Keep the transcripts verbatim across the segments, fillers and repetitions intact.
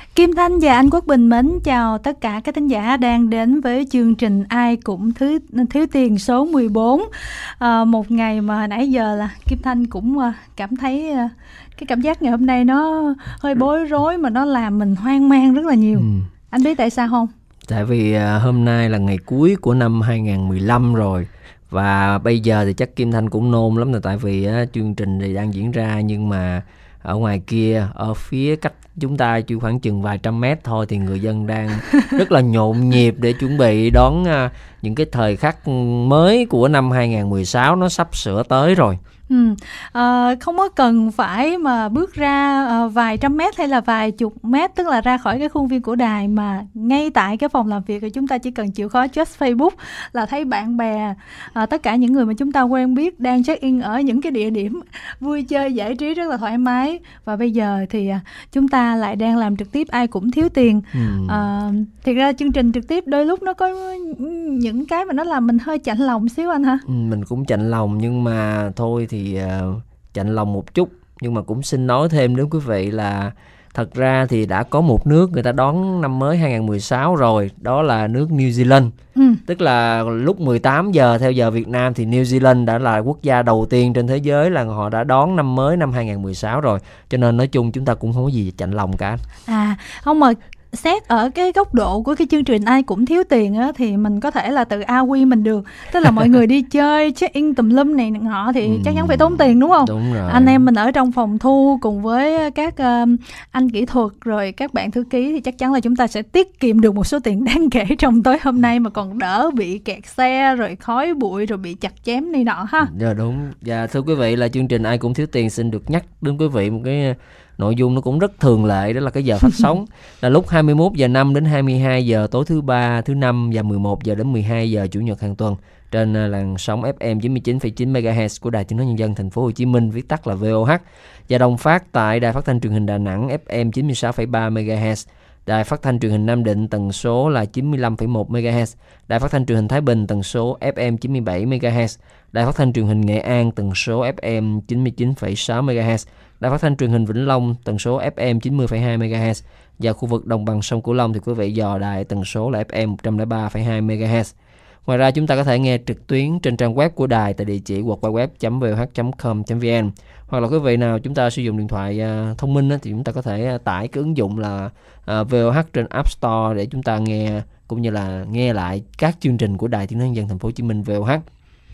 Kim Thanh và anh Quốc Bình mến chào tất cả các thính giả đang đến với chương trình Ai Cũng Thứ, Thiếu Tiền số mười bốn. À, một ngày mà nãy giờ là Kim Thanh cũng cảm thấy cái cảm giác ngày hôm nay nó hơi bối rối mà nó làm mình hoang mang rất là nhiều. Ừ. Anh biết tại sao không? Tại vì hôm nay là ngày cuối của năm hai không một lăm rồi. Và bây giờ thì chắc Kim Thanh cũng nôn lắm rồi. Tại vì á, chương trình thì đang diễn ra, nhưng mà ở ngoài kia, ở phía cách chúng ta chỉ khoảng chừng vài trăm mét thôi, thì người dân đang rất là nhộn nhịp để chuẩn bị đón uh, những cái thời khắc mới của năm hai không một sáu nó sắp sửa tới rồi. Ừ. À, không có cần phải mà bước ra à, vài trăm mét hay là vài chục mét, tức là ra khỏi cái khuôn viên của đài, mà ngay tại cái phòng làm việc thì chúng ta chỉ cần chịu khó just Facebook là thấy bạn bè, à, tất cả những người mà chúng ta quen biết đang check in ở những cái địa điểm vui chơi giải trí rất là thoải mái. Và bây giờ thì à, chúng ta lại đang làm trực tiếp Ai Cũng Thiếu Tiền. Ừ. À, thực ra chương trình trực tiếp đôi lúc nó có những cái mà nó làm mình hơi chạnh lòng xíu anh hả? Ừ, mình cũng chạnh lòng, nhưng mà thôi thì thì uh, chạnh lòng một chút. Nhưng mà cũng xin nói thêm đến quý vị là thật ra thì đã có một nước người ta đón năm mới hai không một sáu rồi, đó là nước New Zealand. Ừ. Tức là lúc mười tám giờ theo giờ Việt Nam thì New Zealand đã là quốc gia đầu tiên trên thế giới là họ đã đón năm mới năm hai không một sáu rồi. Cho nên nói chung chúng ta cũng không có gì chạnh lòng cả. À, không mà xét ở cái góc độ của cái chương trình Ai Cũng Thiếu Tiền á, thì mình có thể là tự a quy mình được. Tức là mọi người đi chơi check in tùm lum này nọ thì ừ, chắc chắn phải tốn tiền, đúng không? Đúng rồi. Anh em mình ở trong phòng thu cùng với các uh, anh kỹ thuật rồi các bạn thư ký thì chắc chắn là chúng ta sẽ tiết kiệm được một số tiền đáng kể trong tối hôm nay, mà còn đỡ bị kẹt xe rồi khói bụi rồi bị chặt chém này nọ ha. Dạ đúng. Và thưa quý vị, là chương trình Ai Cũng Thiếu Tiền xin được nhắc đến quý vị một cái nội dung nó cũng rất thường lệ, đó là cái giờ phát sóng là lúc hai mươi mốt giờ năm đến hai mươi hai giờ tối thứ ba, thứ năm và mười một giờ đến mười hai giờ chủ nhật hàng tuần trên làn sóng ép em chín mươi chín phẩy chín mê ga héc của Đài Tiếng nói Nhân dân Thành phố Hồ Chí Minh, viết tắt là vê o hát, và đồng phát tại Đài Phát thanh Truyền hình Đà Nẵng ép em chín mươi sáu phẩy ba mê ga héc, Đài Phát thanh Truyền hình Nam Định tần số là chín mươi lăm phẩy một mê ga héc, Đài Phát thanh Truyền hình Thái Bình tần số ép em chín mươi bảy mê ga héc, Đài Phát thanh Truyền hình Nghệ An tần số ép em chín mươi chín phẩy sáu mê ga héc, Đài Phát thanh Truyền hình Vĩnh Long tần số ép em chín mươi phẩy hai mê ga héc, và khu vực đồng bằng sông Cửu Long thì quý vị dò đài tần số là ép em một trăm lẻ ba phẩy hai mê ga héc. Ngoài ra chúng ta có thể nghe trực tuyến trên trang web của đài tại địa chỉ w w w chấm v o h chấm com chấm v n, hoặc là quý vị nào chúng ta sử dụng điện thoại uh, thông minh á, thì chúng ta có thể uh, tải cái ứng dụng là uh, vê o hát trên App Store để chúng ta nghe cũng như là nghe lại các chương trình của Đài Tiếng nói Nhân dân Thành phố Hồ Chí Minh vê o hát.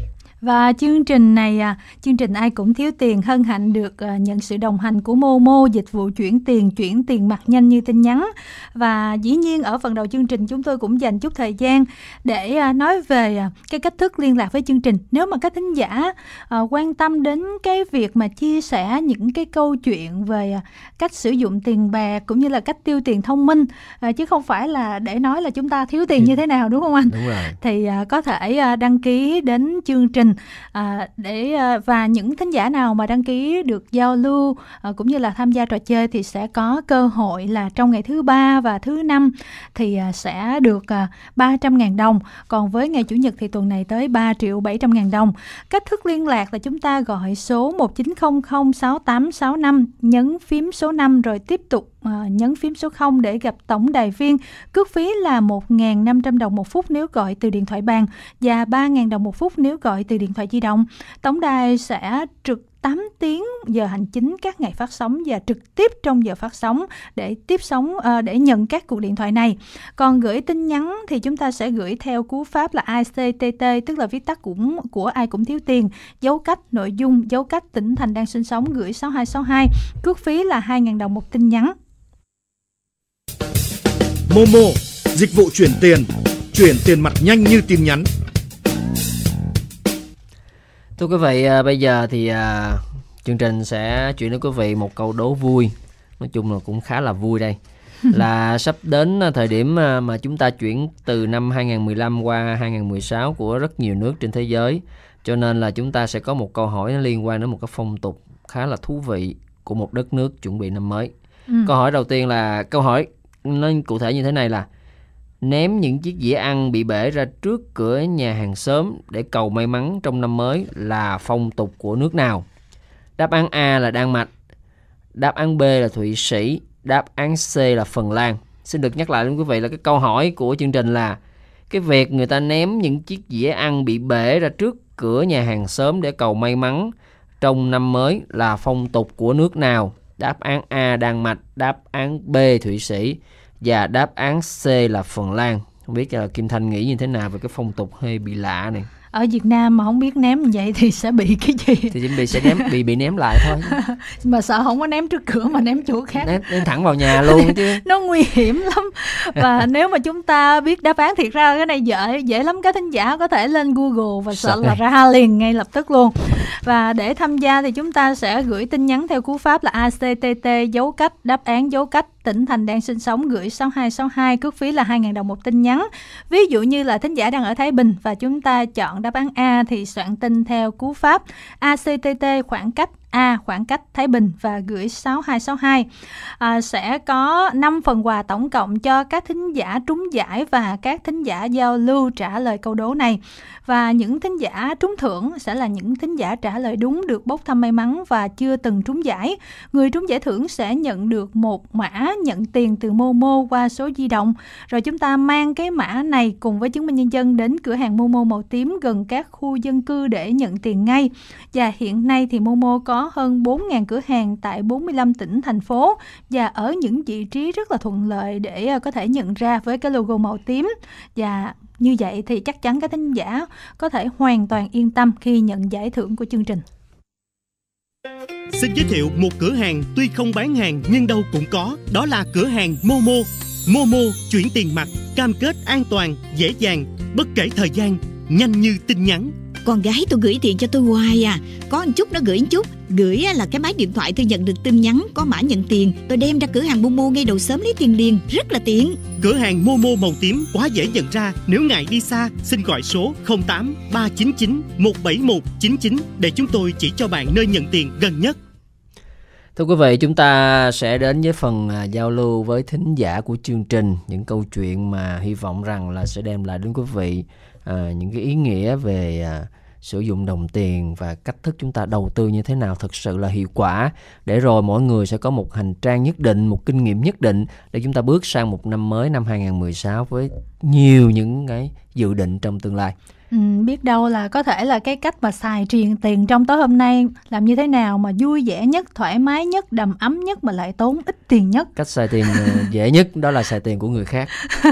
Và chương trình này, chương trình Ai Cũng Thiếu Tiền hân hạnh được nhận sự đồng hành của Momo, dịch vụ chuyển tiền, chuyển tiền mặt nhanh như tin nhắn. Và dĩ nhiên ở phần đầu chương trình chúng tôi cũng dành chút thời gian để nói về cái cách thức liên lạc với chương trình. Nếu mà các thính giả quan tâm đến cái việc mà chia sẻ những cái câu chuyện về cách sử dụng tiền bạc cũng như là cách tiêu tiền thông minh, chứ không phải là để nói là chúng ta thiếu tiền như thế nào, đúng không anh? Đúng rồi. Thì có thể đăng ký đến chương trình À, để à, và những thính giả nào mà đăng ký được giao lưu à, cũng như là tham gia trò chơi thì sẽ có cơ hội là trong ngày thứ ba và thứ năm thì à, sẽ được à, ba trăm ngàn đồng. Còn với ngày Chủ nhật thì tuần này tới ba triệu bảy trăm ngàn đồng. Cách thức liên lạc là chúng ta gọi số một chín không không sáu tám sáu năm, nhấn phím số năm rồi tiếp tục À, nhấn phím số không để gặp tổng đài viên. Cước phí là một nghìn năm trăm đồng một phút nếu gọi từ điện thoại bàn và ba nghìn đồng một phút nếu gọi từ điện thoại di động. Tổng đài sẽ trực tám tiếng giờ hành chính các ngày phát sóng và trực tiếp trong giờ phát sóng để tiếp sóng à, để nhận các cuộc điện thoại này. Còn gửi tin nhắn thì chúng ta sẽ gửi theo cú pháp là i xê tê tê, tức là viết tắt cũng của Ai Cũng Thiếu Tiền, dấu cách nội dung, dấu cách tỉnh thành đang sinh sống, gửi sáu hai sáu hai. Cước phí là hai nghìn đồng một tin nhắn. Momo, dịch vụ chuyển tiền, chuyển tiền mặt nhanh như tin nhắn. Thưa quý vị, bây giờ thì à, chương trình sẽ chuyển đến quý vị một câu đố vui. Nói chung là cũng khá là vui đây. Là sắp đến thời điểm mà chúng ta chuyển từ năm hai không một lăm qua hai không một sáu của rất nhiều nước trên thế giới. Cho nên là chúng ta sẽ có một câu hỏi liên quan đến một cái phong tục khá là thú vị của một đất nước chuẩn bị năm mới. Ừ. Câu hỏi đầu tiên là câu hỏi nó cụ thể như thế này là: ném những chiếc dĩa ăn bị bể ra trước cửa nhà hàng xóm để cầu may mắn trong năm mới là phong tục của nước nào? Đáp án A là Đan Mạch, đáp án B là Thụy Sĩ, đáp án C là Phần Lan. Xin được nhắc lại đến quý vị là cái câu hỏi của chương trình là cái việc người ta ném những chiếc dĩa ăn bị bể ra trước cửa nhà hàng xóm để cầu may mắn trong năm mới là phong tục của nước nào? Đáp án A Đan Mạch, đáp án B Thụy Sĩ và đáp án C là Phần Lan. Không biết là Kim Thanh nghĩ như thế nào về cái phong tục hơi bị lạ này? Ở Việt Nam mà không biết ném như vậy thì sẽ bị cái gì? Thì chuẩn bị sẽ ném bị bị ném lại thôi. Mà sợ không có ném trước cửa mà ném chỗ khác. Ném, ném thẳng vào nhà luôn chứ. Nó nguy hiểm lắm. Và nếu mà chúng ta biết đáp án, thiệt ra cái này dễ dễ lắm, các thính giả có thể lên Google và sợ là ra liền ngay lập tức luôn. Và để tham gia thì chúng ta sẽ gửi tin nhắn theo cú pháp là a xê tê tê dấu cách đáp án dấu cách tỉnh thành đang sinh sống, gửi sáu hai sáu hai, cước phí là hai nghìn đồng một tin nhắn. Ví dụ như là thính giả đang ở Thái Bình và chúng ta chọn đáp án A thì soạn tin theo cú pháp a xê tê tê khoảng cách A khoảng cách Thái Bình và gửi sáu hai sáu hai. À, sẽ có năm phần quà tổng cộng cho các thính giả trúng giải và các thính giả giao lưu trả lời câu đố này. Và những thính giả trúng thưởng sẽ là những thính giả trả lời đúng, được bốc thăm may mắn và chưa từng trúng giải. Người trúng giải thưởng sẽ nhận được một mã nhận tiền từ Momo qua số di động. Rồi chúng ta mang cái mã này cùng với chứng minh nhân dân đến cửa hàng Momo màu tím gần các khu dân cư để nhận tiền ngay. Và hiện nay thì Momo có hơn bốn nghìn cửa hàng tại bốn mươi lăm tỉnh, thành phố và ở những vị trí rất là thuận lợi để có thể nhận ra với cái logo màu tím. Và như vậy thì chắc chắn các thính giả có thể hoàn toàn yên tâm khi nhận giải thưởng của chương trình. Xin giới thiệu một cửa hàng tuy không bán hàng nhưng đâu cũng có, đó là cửa hàng Momo. Momo chuyển tiền mặt, cam kết an toàn, dễ dàng, bất kể thời gian, nhanh như tin nhắn. Con gái tôi gửi tiền cho tôi hoài à, có một chút nó gửi một chút, gửi là cái máy điện thoại tôi nhận được tin nhắn có mã nhận tiền, tôi đem ra cửa hàng Momo ngay đầu sớm lấy tiền liền, rất là tiện. Cửa hàng Momo màu tím quá dễ nhận ra, nếu ngại đi xa, xin gọi số không tám ba chín chín một bảy một chín chín để chúng tôi chỉ cho bạn nơi nhận tiền gần nhất. Thưa quý vị, chúng ta sẽ đến với phần à, giao lưu với thính giả của chương trình, những câu chuyện mà hy vọng rằng là sẽ đem lại đến quý vị à, những cái ý nghĩa về à, sử dụng đồng tiền và cách thức chúng ta đầu tư như thế nào thực sự là hiệu quả, để rồi mỗi người sẽ có một hành trang nhất định, một kinh nghiệm nhất định để chúng ta bước sang một năm mới năm hai không một sáu với nhiều những cái dự định trong tương lai. Ừ, biết đâu là có thể là cái cách mà xài truyền tiền trong tối hôm nay làm như thế nào mà vui vẻ nhất, thoải mái nhất, đầm ấm nhất mà lại tốn ít tiền nhất. Cách xài tiền dễ nhất đó là xài tiền của người khác.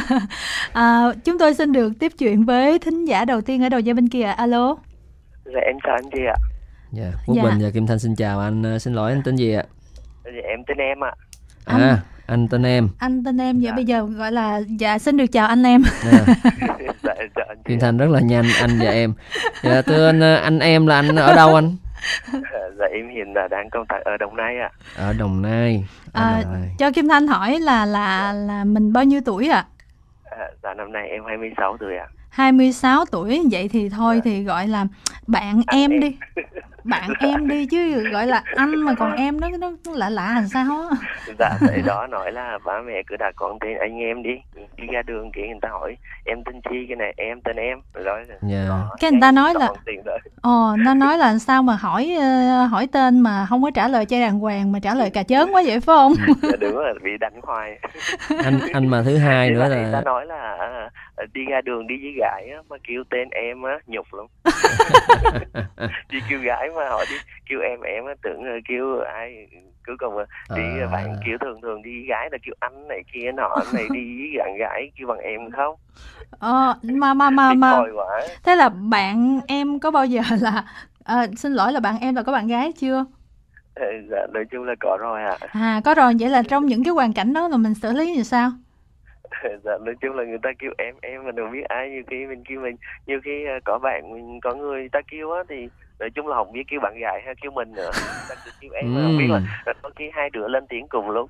à, Chúng tôi xin được tiếp chuyện với thính giả đầu tiên ở đầu dây bên kia. Alo. Dạ em chào anh chị ạ. Dạ, Quốc Dạ. Bình và Kim Thanh xin chào anh. Xin lỗi, anh tên gì ạ? Dạ em tên em ạ. À, anh, anh tên em. Anh tên em, vậy Dạ. bây giờ gọi là dạ xin được chào anh em. À, Dạ em chào anh chị. Kim Thanh rất là nhanh, anh và em. Dạ, thưa anh, anh em là anh ở đâu anh? Dạ em hiện là đang công tác ở Đồng Nai ạ. Ở Đồng Nai. Ở À, Đồng Nai. cho Kim Thanh hỏi là là là mình bao nhiêu tuổi ạ? À, dạ năm nay em hai mươi sáu tuổi ạ. hai mươi sáu tuổi, vậy thì thôi Dạ. thì gọi là bạn Anh em em. đi. Bạn em đi chứ gọi là anh mà còn em nó nó, nó lạ lạ làm sao á. Dạ tại đó nói là ba mẹ cứ đặt con tên anh em đi. Đi ra đường kia người ta hỏi em tên chi, cái này em tên em. Rồi đó, Dạ. đó, Cái người ta nói chọn là- tiền rồi. Ồ, nó nói là sao mà hỏi ờ, hỏi tên mà không có trả lời cho đàng hoàng mà trả lời cà chớn quá vậy phải không? Dạ đúng rồi, bị đánh hoài. Anh anh mà thứ hai Thì nữa là người ta là nói là à, đi ra đường đi với gái á, mà kêu tên em á nhục lắm. Đi kêu gái mà họ đi kêu em em á, tưởng là kêu ai cứ còn mà đi À. bạn kêu thường thường đi với gái là kêu anh này kia nọ, anh này đi với bạn gái kêu bằng em không. Ờ, mà mà mà Thiệt mà thòi quá. thế là bạn em có bao giờ là ờ, xin lỗi là bạn em là có bạn gái chưa? Ờ, dạ nói chung là có rồi ạ. À có rồi, vậy là trong những cái hoàn cảnh đó là mình xử lý như sao? Dạ nói chung là người ta kêu em em mà đâu biết ai, nhiều khi mình kêu mình nhiều khi à, có bạn mình có người ta kêu á thì nói chung là không biết kêu bạn gái hay kêu mình nữa, người ta cứ kêu em mà không biết là có khi hai đứa lên tiếng cùng lúc.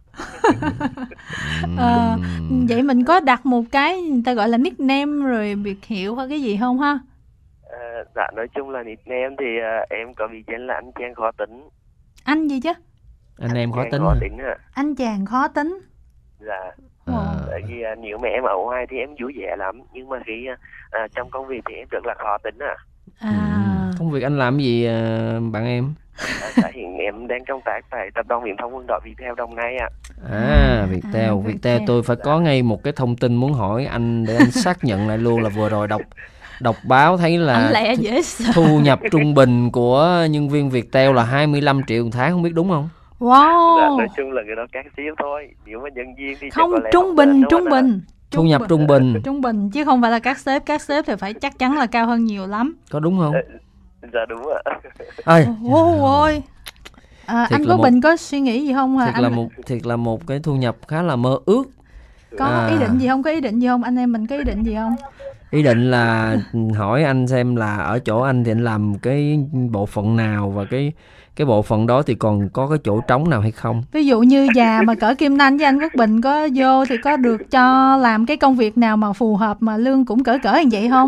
Ờ, Ừm. vậy mình có đặt một cái người ta gọi là nickname rồi biệt hiệu hay cái gì không ha? À, dạ nói chung là nickname thì à, em có bị danh là anh chàng khó tính. Anh gì chứ? Anh em khó Chàng tính khó hả? tính à. Anh chàng khó tính. Dạ. À. Tại vì à, nếu mà em ở ngoài thì em vui vẻ lắm, nhưng mà khi à, trong công việc thì em rất là khó tính à. À, Ừm. Công việc anh làm gì à, bạn em? À, tại hiện em em đang công tác tại tập đoàn Viễn thông Quân đội Viettel Đồng Nai ạ. À, à Viettel, à, Viettel tôi phải có ngay một cái thông tin muốn hỏi anh để anh xác nhận lại luôn là vừa rồi đọc đọc báo thấy là lẽ dễ sợ. Thu nhập trung bình của nhân viên Viettel là hai mươi lăm triệu một tháng, không biết đúng không? Wow. Dạ, nói chung là cái đó các xíu thôi. Nếu mà nhân viên thì không có lẽ trung không bình đến, trung bình thu nhập trung bình trung bình chứ không phải là các sếp các sếp thì phải chắc chắn là cao hơn nhiều lắm. Có đúng không? Dạ đúng ạ. Ơi ôi à, anh Quốc một, Bình có suy nghĩ gì không? Thiệt anh... là một thiệt là một cái thu nhập khá là mơ ước. Có à. ý định gì không? Có ý định gì không? Anh em mình có ý định gì không? Ý định là hỏi anh xem là ở chỗ anh thì anh làm cái bộ phận nào, và cái cái bộ phận đó thì còn có cái chỗ trống nào hay không. Ví dụ như già mà cỡ Kim Thanh với anh Quốc Bình có vô thì có được cho làm cái công việc nào mà phù hợp mà lương cũng cỡ cỡ như vậy không?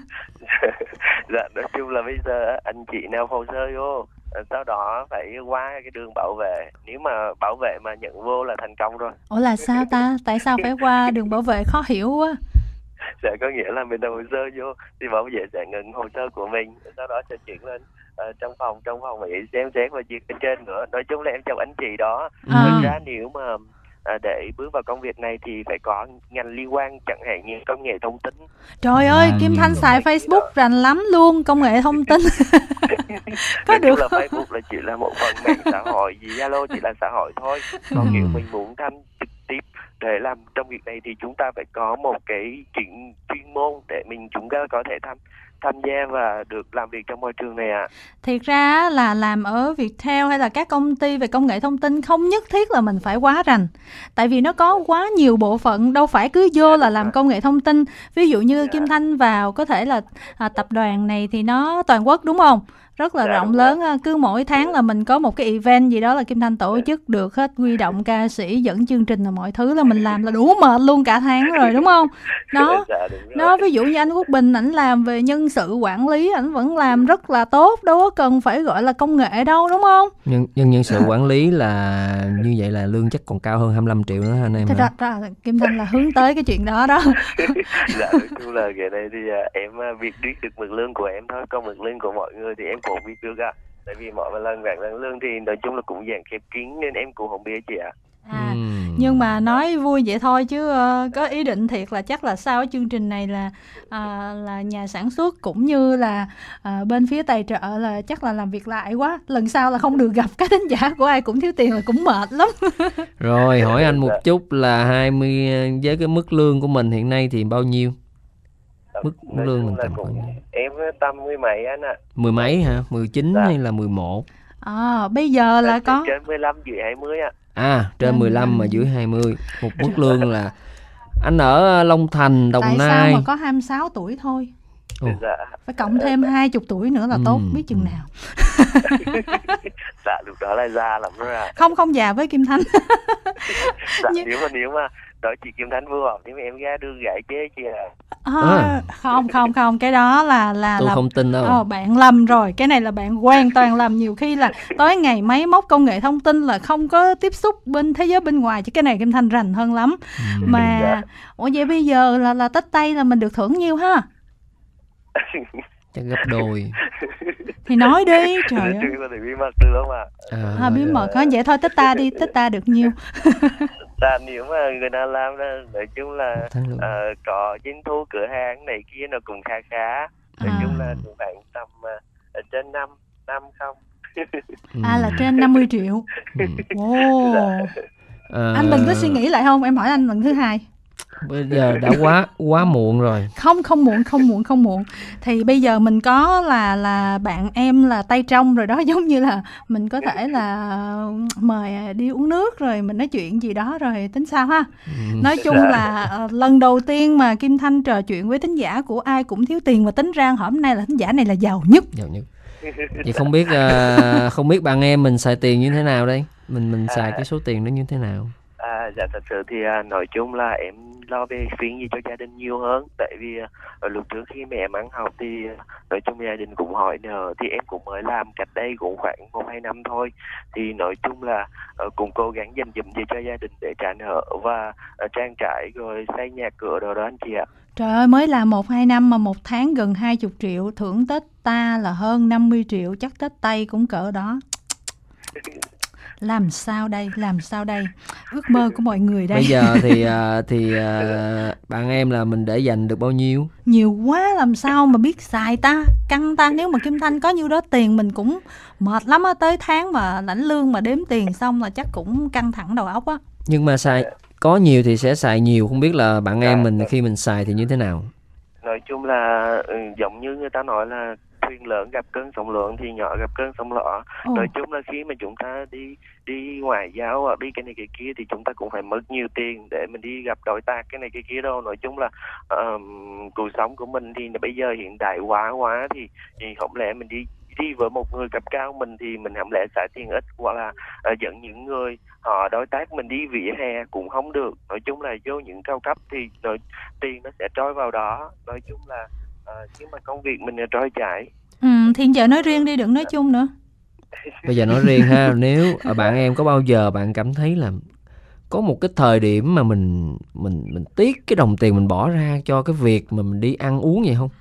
Dạ nói chung là bây giờ anh chị nào hồ sơ vô, sau đó phải qua cái đường bảo vệ. Nếu mà bảo vệ mà nhận vô là thành công rồi. Ủa là sao ta? Tại sao phải qua đường bảo vệ, khó hiểu quá. Dạ có nghĩa là mình đầu hồ sơ vô thì bảo vệ sẽ ngừng hồ sơ của mình, sau đó sẽ chuyển lên uh, trong phòng trong phòng phải xem xét và duyệt bên trên nữa. Nói chung là em chào anh chị đó. À. Thực ra nếu mà uh, để bước vào công việc này thì phải có ngành liên quan, chẳng hạn như công nghệ thông tin. Trời ơi, Kim Thanh xài Facebook rành lắm luôn, công nghệ thông tin. Có được là không? Facebook là chỉ là một phần mạng xã hội, gì Zalo chỉ là xã hội thôi. Còn Ừ. nếu mình muốn tham trực tiếp để làm trong việc này thì chúng ta phải có một cái chuyên chuyên môn để mình chúng ta có thể tham tham gia và được làm việc trong môi trường này ạ. À. Thiệt ra là làm ở Viettel hay là các công ty về công nghệ thông tin không nhất thiết là mình phải quá rành. Tại vì nó có quá nhiều bộ phận, đâu phải cứ vô là làm công nghệ thông tin. Ví dụ như Kim Thanh vào có thể là à, tập đoàn này thì nó toàn quốc đúng không? Rất là Dạ, rộng lớn, cứ mỗi tháng là mình có một cái event gì đó là Kim Thanh tổ chức được hết, huy động ca sĩ, dẫn chương trình là mọi thứ là mình làm là đủ mệt luôn cả tháng rồi đúng không? Đó, Dạ, đó ví dụ như anh Quốc Bình, ảnh làm về nhân sự quản lý, ảnh vẫn làm rất là tốt, đâu có cần phải gọi là công nghệ đâu đúng không? Nhân nhân nhân sự quản lý là như vậy là lương chắc còn cao hơn hai mươi lăm triệu nữa anh em. Thế hả? ra, ra Kim Thanh là hướng tới cái chuyện đó đó. Dạ nói chung là cái này thì à, em à, biết biết được mực lương của em thôi, còn mực lương của mọi người thì em cũng biết được ạ. À. Tại vì mọi lần bạn lần lương thì nói chung là cũng dạng khép kín nên em cũng không biết chị ạ. À. À, Ừ. nhưng mà nói vui vậy thôi chứ uh, có ý định thiệt là chắc là sau cái chương trình này là uh, là nhà sản xuất cũng như là uh, bên phía tài trợ là chắc là làm việc lại quá, lần sau là không được gặp các thính giả của Ai Cũng Thiếu Tiền là cũng mệt lắm. Rồi hỏi anh một chút là hai mươi với cái mức lương của mình hiện nay thì bao nhiêu? Mức Nói lương chung mình là tầm cũng khoảng nhiêu? em tầm mười mấy anh ạ. À. Mười mấy hả? Mười chín Dạ. hay là mười một? À, bây giờ là có trên mười lăm dưới hai mươi ạ. À. À, trên mười lăm mà dưới hai mươi. Một mức lương là anh ở Long Thành, Đồng tại Nai. sao mà có hai mươi sáu tuổi thôi? Ồ. Dạ. Phải cộng thêm hai mươi tuổi nữa là Ừ. tốt biết chừng nào. Dạ lúc đó là già lắm rồi ạ. Không không già với Kim Thanh. Dạ, Nhưng- nếu mà nếu mà nói chị Kim Thanh vừa học, nếu mà em ra đưa gái chế chị à. À, À. không không không cái đó là là Tôi là không tin đâu. Ờ, bạn lầm rồi, cái này là bạn hoàn toàn lầm. Nhiều khi là tối ngày máy móc công nghệ thông tin là không có tiếp xúc bên thế giới bên ngoài, chứ cái này Kim Thanh rành hơn lắm. Ừ. Mà Dạ. ủa vậy bây giờ là là Tết Tây là mình được thưởng nhiêu ha? Chắc gấp đôi. Thì nói đi, trời ơi. Chứ có thể bí mật được không ạ? À, À, bí mật có vậy thôi, Tết ta đi, Tết ta được nhiêu? Dạ nếu mà người ta làm là nói chung là một tháng lương. ờ, có doanh thu cửa hàng này kia nó cũng khá khá. Nói À. chung là cũng khoảng tầm ờ, ở trên năm năm không. Ừ. À là trên năm mươi triệu. Ừ. Ồ. À, Anh Bình có suy nghĩ lại không? Em hỏi anh lần thứ hai. bây giờ đã quá quá muộn rồi. Không không muộn không muộn không muộn thì bây giờ mình có là là bạn em là tay trong rồi đó, giống như là mình có thể là mời đi uống nước rồi mình nói chuyện gì đó rồi tính sao ha. Ừ. Nói chung là uh, lần đầu tiên mà Kim Thanh trò chuyện với thính giả của Ai Cũng Thiếu Tiền và tính ra hôm nay là thính giả này là giàu nhất. Giàu nhất. Vậy không biết uh, không biết bạn em mình xài tiền như thế nào đây? Mình mình xài À. cái số tiền đó như thế nào? À, dạ thật sự thì à, nói chung là em lo về phiền gì cho gia đình nhiều hơn. Tại vì à, ở lúc trước khi mẹ em ăn học thì à, nói chung gia đình cũng hỏi nợ, thì em cũng mới làm cách đây cũng khoảng một hai năm thôi. Thì nói chung là à, cũng cố gắng dành dụm gì cho gia đình để trả nợ và à, trang trải rồi xây nhà cửa đồ đó anh chị ạ. Trời ơi, mới là một hai năm mà một tháng gần hai mươi triệu, thưởng Tết ta là hơn năm mươi triệu, chắc Tết Tây cũng cỡ đó. Làm sao đây, làm sao đây? Ước mơ của mọi người đây. Bây giờ thì à, thì à, bạn em là mình để dành được bao nhiêu? Nhiều quá làm sao mà biết xài ta, căng ta. Nếu mà Kim Thanh có nhiêu đó tiền mình cũng mệt lắm á, tới tháng mà lãnh lương mà đếm tiền xong là chắc cũng căng thẳng đầu óc á. Nhưng mà xài có nhiều thì sẽ xài nhiều, không biết là bạn em mình khi mình xài thì như thế nào? Nói chung là ừ, giống như người ta nói là thuyền lớn gặp cơn sóng lớn thì nhỏ gặp cơn sóng lọ. Ồ. Nói chung là khi mà chúng ta đi đi ngoại giao hoặc đi cái này cái kia thì chúng ta cũng phải mất nhiều tiền để mình đi gặp đối tác cái này cái kia đâu. Nói chung là um, cuộc sống của mình thì bây giờ hiện đại hóa quá thì, thì không lẽ mình đi đi với một người cấp cao mình thì mình không lẽ xài tiền ít, hoặc là uh, dẫn những người họ đối tác mình đi vỉa hè cũng không được. Nói chung là vô những cao cấp thì nói, tiền nó sẽ trôi vào đó. Nói chung là uh, nhưng mà công việc mình là trôi chảy. Ừ, Thiên vợ nói riêng đi, đừng nói chung nữa. Bây giờ nói riêng ha, nếu ở bạn em có bao giờ bạn cảm thấy là có một cái thời điểm mà mình mình mình tiếc cái đồng tiền mình bỏ ra cho cái việc mà mình đi ăn uống vậy không?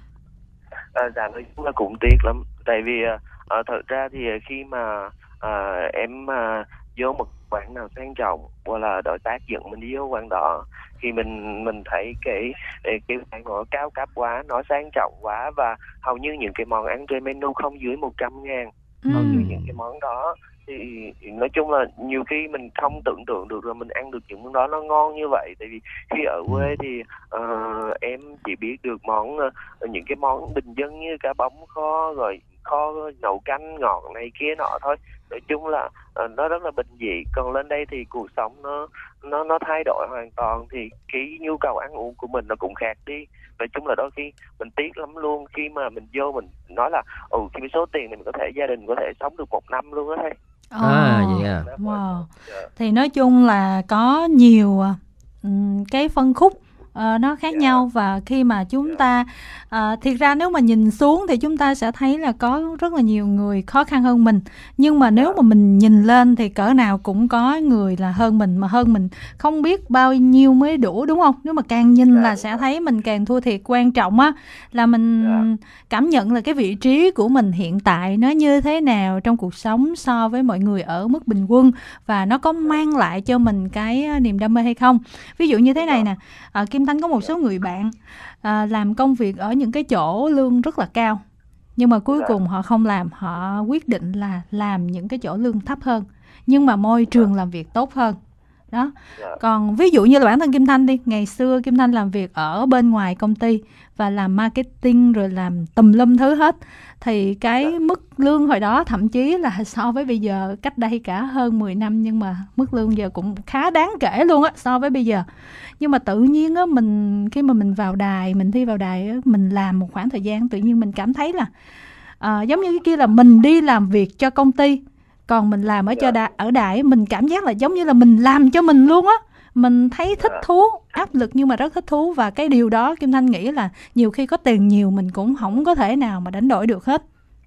À, dạ nói chung là cũng tiếc lắm. Tại vì uh, thật ra thì khi mà uh, em uh, vô một quán nào sang trọng hoặc là đối tác dẫn mình đi vô quán đó thì mình mình thấy cái cái quán nó cao cấp quá, nó sang trọng quá và hầu như những cái món ăn trên menu không dưới một trăm ngàn. Ừ. Hầu như những cái món đó thì, thì nói chung là nhiều khi mình không tưởng tượng được là mình ăn được những món đó nó ngon như vậy. Tại vì khi ở quê thì uh, em chỉ biết được món uh, những cái món bình dân như cá bóng kho rồi kho nấu canh ngọt này kia nọ thôi. Nói chung là uh, nó rất là bình dị. Còn lên đây thì cuộc sống nó nó nó thay đổi hoàn toàn thì cái nhu cầu ăn uống của mình nó cũng khác đi. Nói chung là đôi khi mình tiếc lắm luôn khi mà mình vô mình nói là ừ khi số tiền này mình có thể gia đình có thể sống được một năm luôn á. Thôi À vậy à. Wow. Thì nói chung là có nhiều um, cái phân khúc uh, nó khác yeah. nhau, và khi mà chúng yeah. ta uh, thiệt ra nếu mà nhìn xuống thì chúng ta sẽ thấy là có rất là nhiều người khó khăn hơn mình, nhưng mà nếu yeah. mà mình nhìn lên thì cỡ nào cũng có người là hơn mình, mà hơn mình không biết bao nhiêu mới đủ, đúng không? Nếu mà càng nhìn yeah. là sẽ thấy mình càng thua thiệt. Quan trọng á là mình yeah. cảm nhận là cái vị trí của mình hiện tại nó như thế nào trong cuộc sống so với mọi người ở mức bình quân, và nó có mang lại cho mình cái niềm đam mê hay không. Ví dụ như thế này nè, à, Kim Thanh có một số người bạn à, làm công việc ở những cái chỗ lương rất là cao, nhưng mà cuối cùng họ không làm, họ quyết định là làm những cái chỗ lương thấp hơn nhưng mà môi trường làm việc tốt hơn đó. Còn ví dụ như là bản thân Kim Thanh đi, ngày xưa Kim Thanh làm việc ở bên ngoài công ty và làm marketing rồi làm tùm lum thứ hết, thì cái mức lương hồi đó thậm chí là so với bây giờ, cách đây cả hơn mười năm, nhưng mà mức lương giờ cũng khá đáng kể luôn á so với bây giờ. Nhưng mà tự nhiên á, mình khi mà mình vào đài, mình thi vào đài á, mình làm một khoảng thời gian, tự nhiên mình cảm thấy là à, giống như cái kia là mình đi làm việc cho công ty, còn mình làm ở cho đà, ở đài mình cảm giác là giống như là mình làm cho mình luôn á. Mình thấy thích thú, áp lực nhưng mà rất thích thú, và cái điều đó Kim Thanh nghĩ là nhiều khi có tiền nhiều mình cũng không có thể nào mà đánh đổi được hết.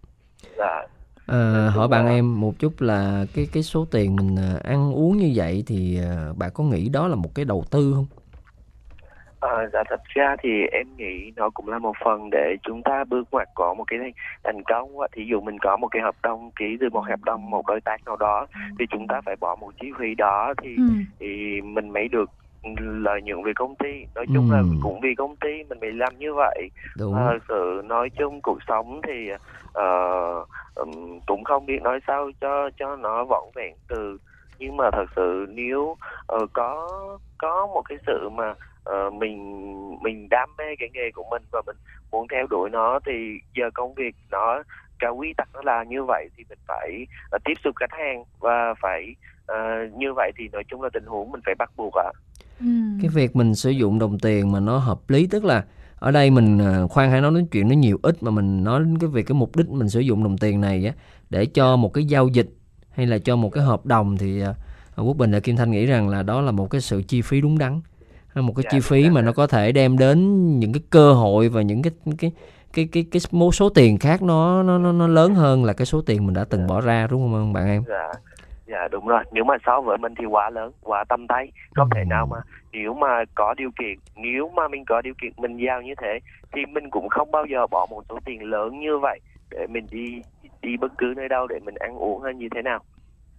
À, hỏi bạn em một chút là cái cái số tiền mình ăn uống như vậy thì bạn có nghĩ đó là một cái đầu tư không? À, dạ thật ra thì em nghĩ nó cũng là một phần để chúng ta bước ngoặt có một cái thành công. Thí dụ mình có một cái hợp đồng, ký từ một hợp đồng một đối tác nào đó thì chúng ta phải bỏ một chi phí đó thì, ừ. thì mình mới được lợi nhuận về công ty. Nói chung ừ. là cũng vì công ty mình mới làm như vậy. Đúng. À, sự nói chung cuộc sống thì uh, um, cũng không biết nói sao cho cho nó vỏn vẹn từ, nhưng mà thật sự nếu uh, có có một cái sự mà uh, mình mình đam mê cái nghề của mình và mình muốn theo đuổi nó thì giờ công việc nó cái quy tắc nó là như vậy thì mình phải uh, tiếp xúc khách hàng và phải uh, như vậy thì nói chung là tình huống mình phải bắt buộc ạ. À. Ừ. Cái việc mình sử dụng đồng tiền mà nó hợp lý, tức là ở đây mình khoan hãy nói đến chuyện nó nhiều ít, mà mình nói đến cái việc cái mục đích mình sử dụng đồng tiền này á để cho một cái giao dịch hay là cho một cái hợp đồng thì uh, Quốc Bình và Kim Thanh nghĩ rằng là đó là một cái sự chi phí đúng đắn, một cái chi phí mà nó có thể đem đến những cái cơ hội và những cái cái cái cái cái một số tiền khác nó nó nó lớn hơn là cái số tiền mình đã từng bỏ ra, đúng không bạn em? Dạ. Dạ đúng rồi, nếu mà so với mình thì quá lớn, quá tầm tay. Không thể nào mà nếu mà có điều kiện, nếu mà mình có điều kiện mình giao như thế thì mình cũng không bao giờ bỏ một số tiền lớn như vậy để mình đi đi bất cứ nơi đâu để mình ăn uống hay như thế nào.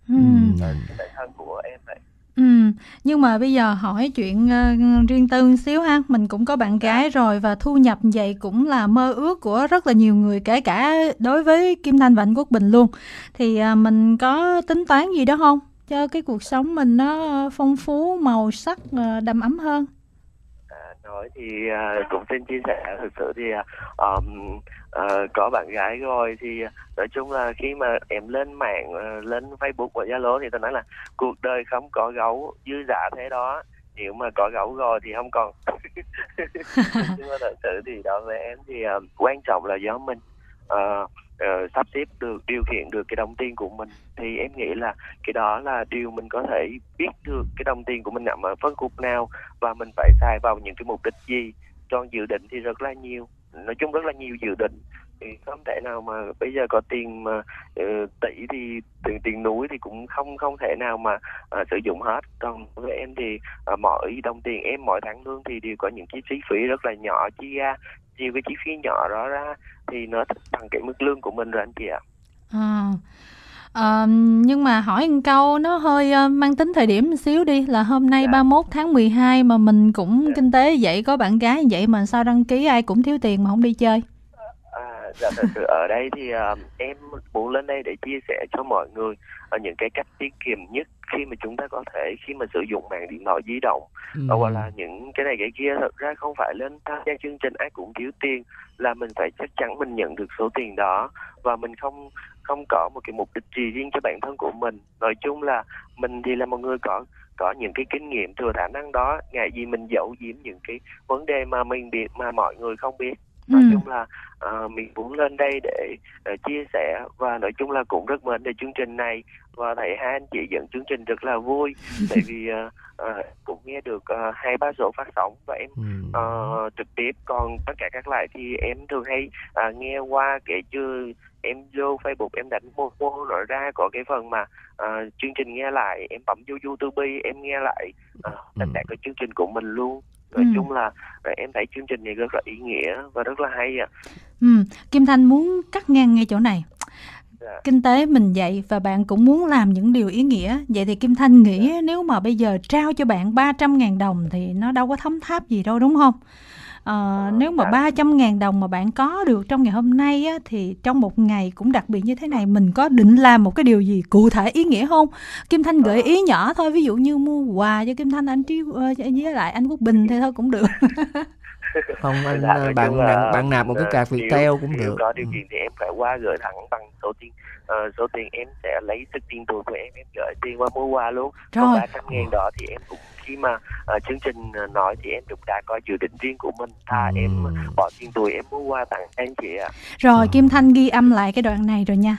Ừ. Bản thân của em vậy. Ừ, nhưng mà bây giờ hỏi chuyện uh, riêng tư một xíu ha. Mình cũng có bạn gái rồi và thu nhập vậy cũng là mơ ước của rất là nhiều người, kể cả đối với Kim Thanh và anh Quốc Bình luôn. Thì uh, mình có tính toán gì đó không? Cho cái cuộc sống mình nó phong phú, màu sắc, uh, đầm ấm hơn. À, nói thì uh, cũng xin chia sẻ, thực sự thì uh, um, uh, có bạn gái rồi thì uh, nói chung là khi mà em lên mạng, uh, lên Facebook và Zalo thì tôi nói là cuộc đời không có gấu dư dả thế đó, nếu mà có gấu rồi thì không còn. Nhưng mà thật sự thì đối với em thì uh, quan trọng là do mình uh, uh, sắp xếp được, điều khiển được cái đồng tiền của mình, thì em nghĩ là cái đó là điều mình có thể biết được cái đồng tiền của mình nằm ở phân khúc nào và mình phải xài vào những cái mục đích gì. Còn dự định thì rất là nhiều, nói chung rất là nhiều dự định, thì không thể nào mà bây giờ có tiền mà uh, tỷ thì tiền tiền núi thì cũng không không thể nào mà uh, sử dụng hết. Còn với em thì uh, mọi đồng tiền em mỗi tháng lương thì đều có những cái chi phí rất là nhỏ chia ra, nhiều cái chi phí nhỏ đó ra thì nó bằng cái mức lương của mình rồi anh chị ạ. À. À, nhưng mà hỏi một câu nó hơi uh, mang tính thời điểm một xíu đi, là hôm nay Dạ. ba mươi mốt tháng mười hai mà mình cũng Dạ. kinh tế vậy, có bạn gái vậy mà sao đăng ký ai cũng thiếu tiền mà không đi chơi? À, dạ thật sự ở đây thì uh, em muốn lên đây để chia sẻ cho mọi người ở những cái cách tiết kiệm nhất khi mà chúng ta có thể, khi mà sử dụng mạng điện thoại di động, Ừ. hoặc là những cái này cái kia. Thật ra không phải lên tham gia chương trình ai cũng thiếu tiền là mình phải chắc chắn mình nhận được số tiền đó, và mình không không có một cái mục đích gì riêng cho bản thân của mình. Nói chung là mình thì là một người có có những cái kinh nghiệm thừa khả năng đó, ngại gì mình giấu giếm những cái vấn đề mà mình biết mà mọi người không biết. Nói Ừ. chung là uh, mình muốn lên đây để uh, chia sẻ, và nói chung là cũng rất mến về chương trình này, và thấy hai anh chị dẫn chương trình rất là vui, tại vì uh, uh, cũng nghe được uh, hai ba số phát sóng và em uh, trực tiếp. Còn tất cả các lại thì em thường hay uh, nghe qua, kể chưa em vô Facebook em đánh một cô nói ra có cái phần mà uh, chương trình nghe lại, em bấm vô YouTube em nghe lại uh, tất cả các chương trình của mình luôn. Nói Ừ. chung là em thấy chương trình này rất là ý nghĩa và rất là hay ạ. Ừ. Kim Thanh muốn cắt ngang ngay chỗ này. Dạ. Kinh tế mình vậy và bạn cũng muốn làm những điều ý nghĩa. Vậy thì Kim Thanh nghĩ nếu mà bây giờ trao cho bạn ba trăm ngàn đồng thì nó đâu có thấm tháp gì đâu, đúng không? Ờ, nếu mà ba trăm ngàn đồng mà bạn có được trong ngày hôm nay á, thì trong một ngày cũng đặc biệt như thế này, mình có định làm một cái điều gì cụ thể ý nghĩa không? Kim Thanh gợi ý nhỏ thôi, ví dụ như mua quà cho Kim Thanh, anh Trí uh, với lại anh Quốc Bình thì thôi cũng được. Không anh, Dạ, nói bạn chung là, bạn, bạn nạp một cái card nếu- Viettel cũng nếu được. có điều kiện thì em phải qua gửi thẳng bằng số tiền ờ, số tiền em sẽ lấy từ tiền túi của em em gửi tiền qua mua quà luôn. Còn Rồi. ba trăm ngàn đó thì em cũng khi mà ờ, chương trình ờ, nói thì em cũng đã có dự định riêng của mình, thà Ừ. em bỏ tiền túi em mua quà tặng anh chị ạ. Rồi Kim Thanh ghi âm lại cái đoạn này rồi nha.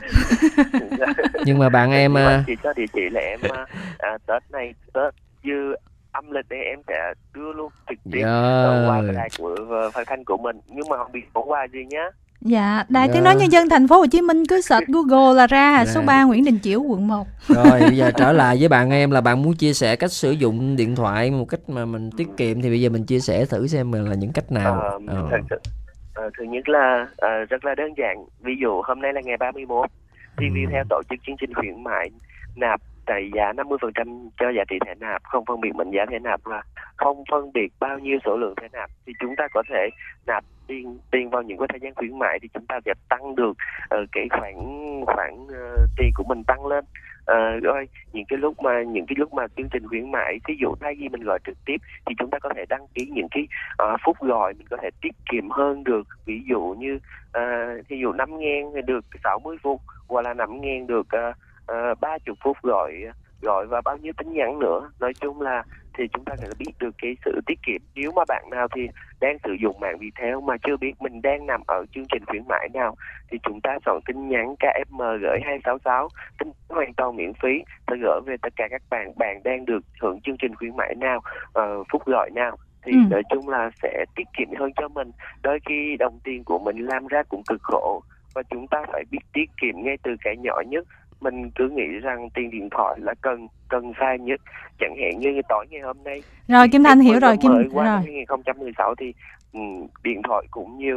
Nhưng mà bạn em Nhưng mà à, chị cho địa chỉ là em à, à, Tết này Tết dư âm lịch này em sẽ đưa luôn trực tiếp ờ, qua cái Rồi. đài của ờ, phát thanh của mình, nhưng mà không bị bỏ qua gì nhá. Dạ, Đài Dạ. Tiếng nói Nhân dân thành phố Hồ Chí Minh cứ search Google là ra, số Dạ. ba Nguyễn Đình Chiểu quận một. Rồi bây giờ trở lại với bạn em, là bạn muốn chia sẻ cách sử dụng điện thoại một cách mà mình tiết kiệm, thì bây giờ mình chia sẻ thử xem là những cách nào. Ờ, Ờ. thật sự ờ, thứ nhất là ờ, rất là đơn giản. Ví dụ hôm nay là ngày ba mươi mốt thì Ừ. Viettel tổ chức chương trình khuyến mại nạp trị giá năm mươi phần trăm cho giá trị thẻ nạp, không phân biệt mệnh giá thẻ nạp và không phân biệt bao nhiêu số lượng thẻ nạp, thì chúng ta có thể nạp tiền tiền vào những cái thời gian khuyến mại thì chúng ta sẽ tăng được uh, cái khoản khoản uh, tiền của mình tăng lên. Uh, rồi những cái lúc mà những cái lúc mà chương trình khuyến mại, ví dụ thay vì mình gọi trực tiếp thì chúng ta có thể đăng ký những cái uh, phút gọi, mình có thể tiết kiệm hơn được. Ví dụ như uh, ví dụ năm ngàn thì được sáu mươi phút, hoặc là năm ngàn được uh, uh, ba mươi phút gọi gọi và bao nhiêu tin nhắn nữa. Nói chung là thì chúng ta sẽ biết được cái sự tiết kiệm. Nếu mà bạn nào thì đang sử dụng mạng Viettel mà chưa biết mình đang nằm ở chương trình khuyến mại nào thì chúng ta soạn tin nhắn K F M gửi hai sáu sáu, tin hoàn toàn miễn phí, sẽ gửi về tất cả các bạn bạn đang được hưởng chương trình khuyến mại nào, uh, phút gọi nào, thì Ừ. nói chung là sẽ tiết kiệm hơn cho mình. Đôi khi đồng tiền của mình làm ra cũng cực khổ, và chúng ta phải biết tiết kiệm ngay từ cái nhỏ nhất. Mình cứ nghĩ rằng tiền điện thoại là cần cần xài nhất, chẳng hạn như tối ngày hôm nay. Rồi Kim Thanh hiểu rồi, Kim mới qua năm rồi. hai không một sáu thì um, điện thoại cũng nhiều nè,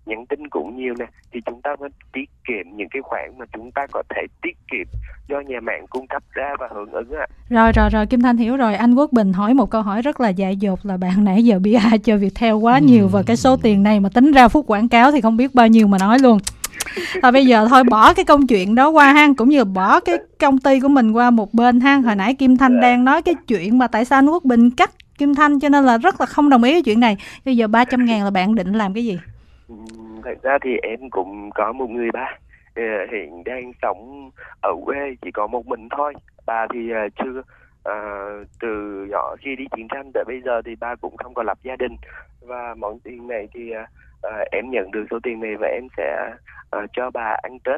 nhắn tin cũng nhiều nè, thì chúng ta mới tiết kiệm những cái khoản mà chúng ta có thể tiết kiệm do nhà mạng cung cấp ra và hưởng ứng ạ. Rồi rồi rồi Kim Thanh hiểu rồi. Anh Quốc Bình hỏi một câu hỏi rất là dại dột là bạn nãy giờ bê i cho Viettel quá nhiều và cái số tiền này mà tính ra phút quảng cáo thì không biết bao nhiêu mà nói luôn. Thôi bây giờ thôi bỏ cái câu chuyện đó qua ha, cũng như bỏ cái công ty của mình qua một bên ha. Hồi nãy Kim Thanh đang nói cái chuyện mà tại sao anh Quốc Bình cắt Kim Thanh, cho nên là rất là không đồng ý với chuyện này. Bây giờ ba trăm ngàn là bạn định làm cái gì? Thật ra thì em cũng có một người ba hiện đang sống ở quê chỉ có một mình thôi. Bà thì chưa uh, từ nhỏ khi đi chiến tranh tới bây giờ thì ba cũng không có lập gia đình, và món tiền này thì uh, em nhận được số tiền này và em sẽ uh, cho bà ăn Tết.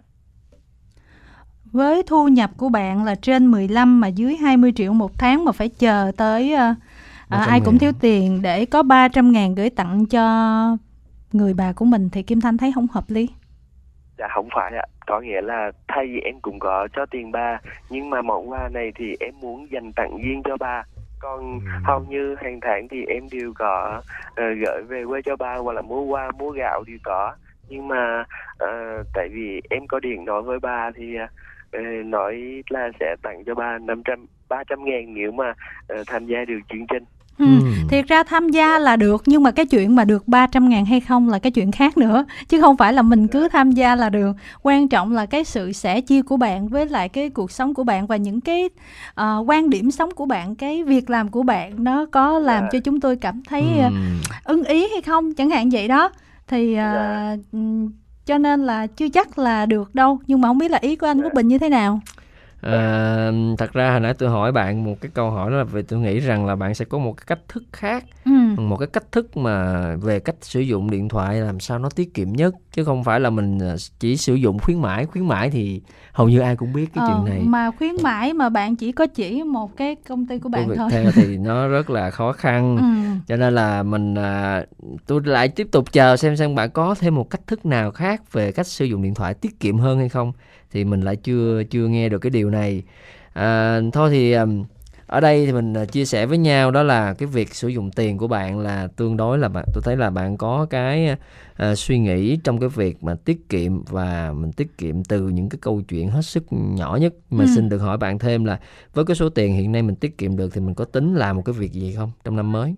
Với thu nhập của bạn là trên mười lăm mà dưới hai mươi triệu một tháng mà phải chờ tới uh, À, ai cũng thiếu tiền để có ba trăm ngàn gửi tặng cho người bà của mình thì Kim Thanh thấy không hợp lý. Dạ không phải ạ. Có nghĩa là thay vì em cũng có cho tiền bà, nhưng mà món quà này thì em muốn dành tặng riêng cho bà. Còn hầu như hàng tháng thì em đều có uh, gửi về quê cho bà, hoặc là mua hoa, mua gạo đều có. Nhưng mà uh, tại vì em có điện nói với bà thì uh, nói là sẽ tặng cho bà năm trăm, ba trăm ngàn nếu mà uh, tham gia được chương trình. Ừ. Thiệt ra tham gia là được, nhưng mà cái chuyện mà được ba trăm ngàn hay không là cái chuyện khác nữa, chứ không phải là mình cứ tham gia là được. Quan trọng là cái sự sẻ chia của bạn với lại cái cuộc sống của bạn và những cái uh, quan điểm sống của bạn, cái việc làm của bạn nó có làm yeah. cho chúng tôi cảm thấy uh, ưng ý hay không, chẳng hạn vậy đó. Thì uh, yeah. cho nên là chưa chắc là được đâu, nhưng mà không biết là ý của anh Quốc Bình như thế nào. À, thật ra hồi nãy tôi hỏi bạn một cái câu hỏi đó là vì tôi nghĩ rằng là bạn sẽ có một cái cách thức khác, ừ. một cái cách thức mà về cách sử dụng điện thoại làm sao nó tiết kiệm nhất, chứ không phải là mình chỉ sử dụng khuyến mãi. Khuyến mãi thì hầu như ai cũng biết cái ờ, chuyện này. Mà khuyến mãi mà bạn chỉ có chỉ một cái công ty của bạn thôi theo thì nó rất là khó khăn. ừ. Cho nên là mình tôi lại tiếp tục chờ xem xem bạn có thêm một cách thức nào khác về cách sử dụng điện thoại tiết kiệm hơn hay không, thì mình lại chưa chưa nghe được cái điều này. À, thôi thì ở đây thì mình chia sẻ với nhau đó là cái việc sử dụng tiền của bạn là tương đối là bạn, tôi thấy là bạn có cái uh, suy nghĩ trong cái việc mà tiết kiệm, và mình tiết kiệm từ những cái câu chuyện hết sức nhỏ nhất. Mà ừ. xin được hỏi bạn thêm là với cái số tiền hiện nay mình tiết kiệm được thì mình có tính làm một cái việc gì không trong năm mới?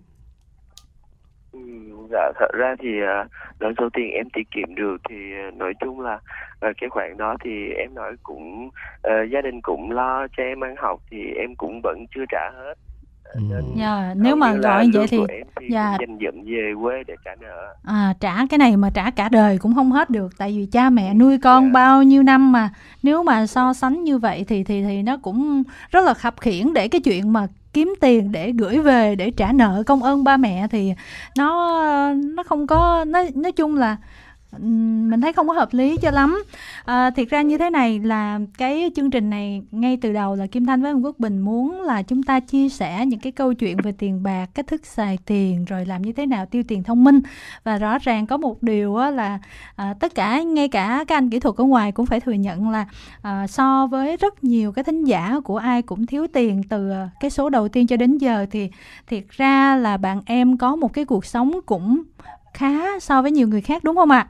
Dạ, thật ra thì uh, số tiền em tiết kiệm được thì uh, nói chung là uh, cái khoản đó thì em nói cũng uh, gia đình cũng lo cho em ăn học thì em cũng vẫn chưa trả hết. Ừ. Yeah, nếu mà gọi vậy thì, thì yeah. dành dụm về quê để trả nợ. À, trả cái này mà trả cả đời cũng không hết được, tại vì cha mẹ nuôi con yeah. bao nhiêu năm mà nếu mà so sánh như vậy thì thì thì nó cũng rất là khập khiễng để cái chuyện mà kiếm tiền để gửi về để trả nợ công ơn ba mẹ thì nó nó không có, nói nói chung là mình thấy không có hợp lý cho lắm. À, thiệt ra như thế này là cái chương trình này ngay từ đầu là Kim Thanh với ông Quốc Bình muốn là chúng ta chia sẻ những cái câu chuyện về tiền bạc, cách thức xài tiền, rồi làm như thế nào tiêu tiền thông minh. Và rõ ràng có một điều là à, tất cả ngay cả các anh kỹ thuật ở ngoài cũng phải thừa nhận là à, so với rất nhiều cái thính giả của Ai Cũng Thiếu Tiền từ cái số đầu tiên cho đến giờ thì thiệt ra là bạn em có một cái cuộc sống cũng khá so với nhiều người khác, đúng không ạ?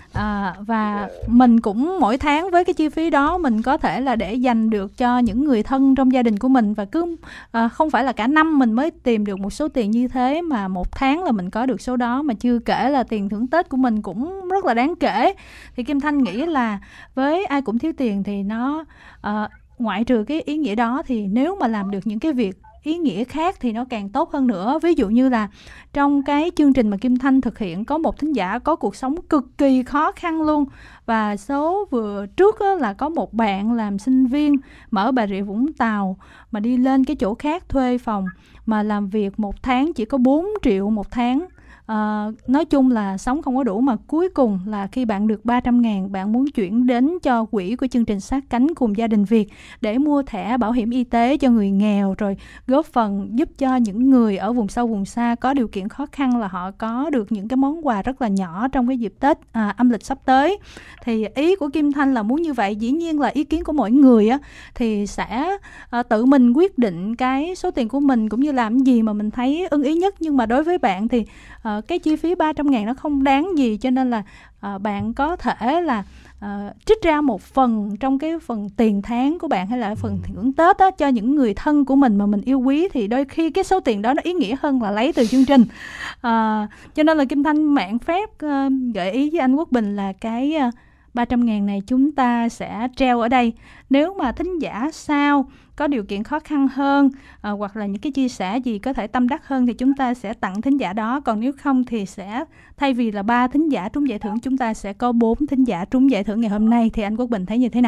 À, và mình cũng mỗi tháng với cái chi phí đó mình có thể là để dành được cho những người thân trong gia đình của mình, và cứ à, không phải là cả năm mình mới tìm được một số tiền như thế, mà một tháng là mình có được số đó, mà chưa kể là tiền thưởng Tết của mình cũng rất là đáng kể. Thì Kim Thanh nghĩ là với Ai Cũng Thiếu Tiền thì nó à, ngoại trừ cái ý nghĩa đó thì nếu mà làm được những cái việc ý nghĩa khác thì nó càng tốt hơn nữa. Ví dụ như là trong cái chương trình mà Kim Thanh thực hiện có một thính giả có cuộc sống cực kỳ khó khăn luôn, và số vừa trước là có một bạn làm sinh viên mà ở Bà Rịa Vũng Tàu mà đi lên cái chỗ khác thuê phòng mà làm việc một tháng chỉ có bốn triệu một tháng. À, nói chung là sống không có đủ, mà cuối cùng là khi bạn được ba trăm ngàn bạn muốn chuyển đến cho quỹ của chương trình Sát Cánh Cùng Gia Đình Việt để mua thẻ bảo hiểm y tế cho người nghèo, rồi góp phần giúp cho những người ở vùng sâu vùng xa có điều kiện khó khăn là họ có được những cái món quà rất là nhỏ trong cái dịp Tết à, âm lịch sắp tới. Thì ý của Kim Thanh là muốn như vậy. Dĩ nhiên là ý kiến của mỗi người á, thì sẽ à, tự mình quyết định cái số tiền của mình cũng như làm gì mà mình thấy ưng ý nhất. Nhưng mà đối với bạn thì à, uh, cái chi phí ba trăm ngàn nó không đáng gì, cho nên là uh, bạn có thể là uh, trích ra một phần trong cái phần tiền tháng của bạn hay là phần thưởng Tết á, cho những người thân của mình mà mình yêu quý, thì đôi khi cái số tiền đó nó ý nghĩa hơn là lấy từ chương trình. Uh, cho nên là Kim Thanh mạng phép uh, gợi ý với anh Quốc Bình là cái uh, ba trăm ngàn này chúng ta sẽ treo ở đây. Nếu mà thính giả sao có điều kiện khó khăn hơn, à, hoặc là những cái chia sẻ gì có thể tâm đắc hơn thì chúng ta sẽ tặng thính giả đó. Còn nếu không thì sẽ thay vì là ba thính giả trúng giải thưởng, chúng ta sẽ có bốn thính giả trúng giải thưởng ngày hôm nay. Thì anh Quốc Bình thấy như thế nào?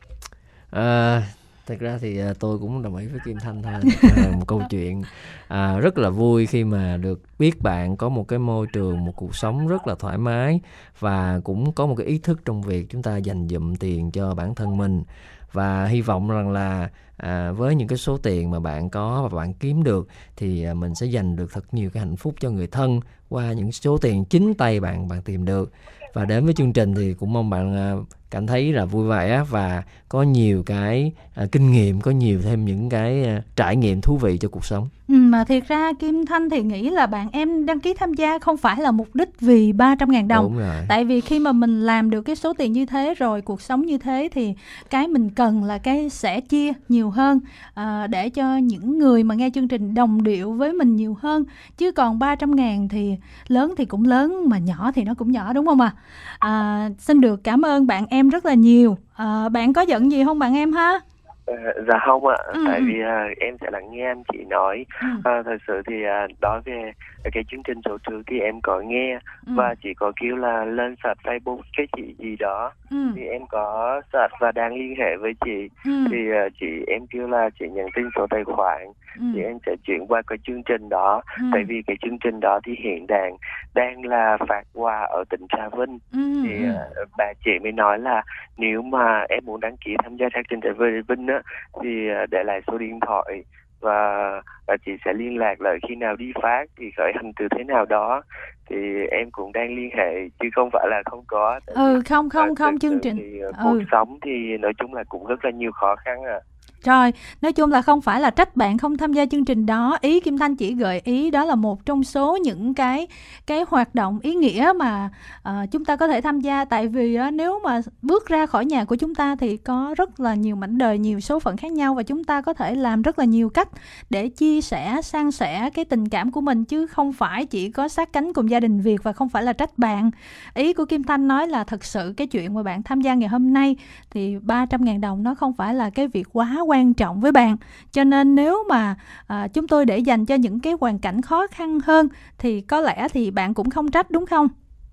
À, thật ra thì tôi cũng đồng ý với Kim Thanh thôi. À, một câu chuyện à, rất là vui khi mà được biết bạn có một cái môi trường, một cuộc sống rất là thoải mái, và cũng có một cái ý thức trong việc chúng ta dành dụm tiền cho bản thân mình. Và hy vọng rằng là à, với những cái số tiền mà bạn có và bạn kiếm được thì à, mình sẽ dành được thật nhiều cái hạnh phúc cho người thân qua những số tiền chính tay bạn bạn tìm được. Và đến với chương trình thì cũng mong bạn à, cảm thấy là vui vẻ và có nhiều cái à, kinh nghiệm, có nhiều thêm những cái à, trải nghiệm thú vị cho cuộc sống. Ừ, mà thiệt ra Kim Thanh thì nghĩ là bạn em đăng ký tham gia không phải là mục đích vì ba trăm ngàn đồng. Đúng rồi. Tại vì khi mà mình làm được cái số tiền như thế rồi, cuộc sống như thế, thì cái mình cần là cái sẽ chia nhiều hơn, à, để cho những người mà nghe chương trình đồng điệu với mình nhiều hơn. Chứ còn ba trăm ngàn thì lớn thì cũng lớn, mà nhỏ thì nó cũng nhỏ, đúng không ạ? À? À, xin được cảm ơn bạn em rất là nhiều. À, bạn có giận gì không bạn em ha? Dạ không ạ, ừ. tại vì uh, em sẽ lắng nghe anh chị nói. ừ. uh, Thật sự thì uh, nói về cái chương trình số trước thì em có nghe, ừ. và chị có kêu là lên search Facebook cái chị gì đó, ừ. thì em có search và đang liên hệ với chị. ừ. Thì uh, chị em kêu là chị nhận tin số tài khoản, ừ. thì em sẽ chuyển qua cái chương trình đó. ừ. Tại vì cái chương trình đó thì hiện đang đang là phát quà ở tỉnh Trà Vinh. ừ. Thì uh, bà chị mới nói là nếu mà em muốn đăng ký tham gia chương trình Trà Vinh á, thì uh, để lại số điện thoại và, và chị sẽ liên lạc lại khi nào đi phát thì khởi hành từ thế nào đó. Thì em cũng đang liên hệ chứ không phải là không có. Ừ, không không không uh, chương trình thì, uh, ừ. cuộc sống thì nói chung là cũng rất là nhiều khó khăn à. Rồi, nói chung là không phải là trách bạn không tham gia chương trình đó. Ý Kim Thanh chỉ gợi ý đó là một trong số những cái cái hoạt động ý nghĩa mà uh, chúng ta có thể tham gia. Tại vì uh, nếu mà bước ra khỏi nhà của chúng ta thì có rất là nhiều mảnh đời, nhiều số phận khác nhau, và chúng ta có thể làm rất là nhiều cách để chia sẻ, san sẻ cái tình cảm của mình, chứ không phải chỉ có sát cánh cùng gia đình Việt, và không phải là trách bạn. Ý của Kim Thanh nói là thật sự cái chuyện mà bạn tham gia ngày hôm nay thì ba trăm ngàn đồng nó không phải là cái việc quá quan trọng với bạn. Cho nên nếu mà à, chúng tôi để dành cho những cái hoàn cảnh khó khăn hơn thì có lẽ thì bạn cũng không trách, đúng không?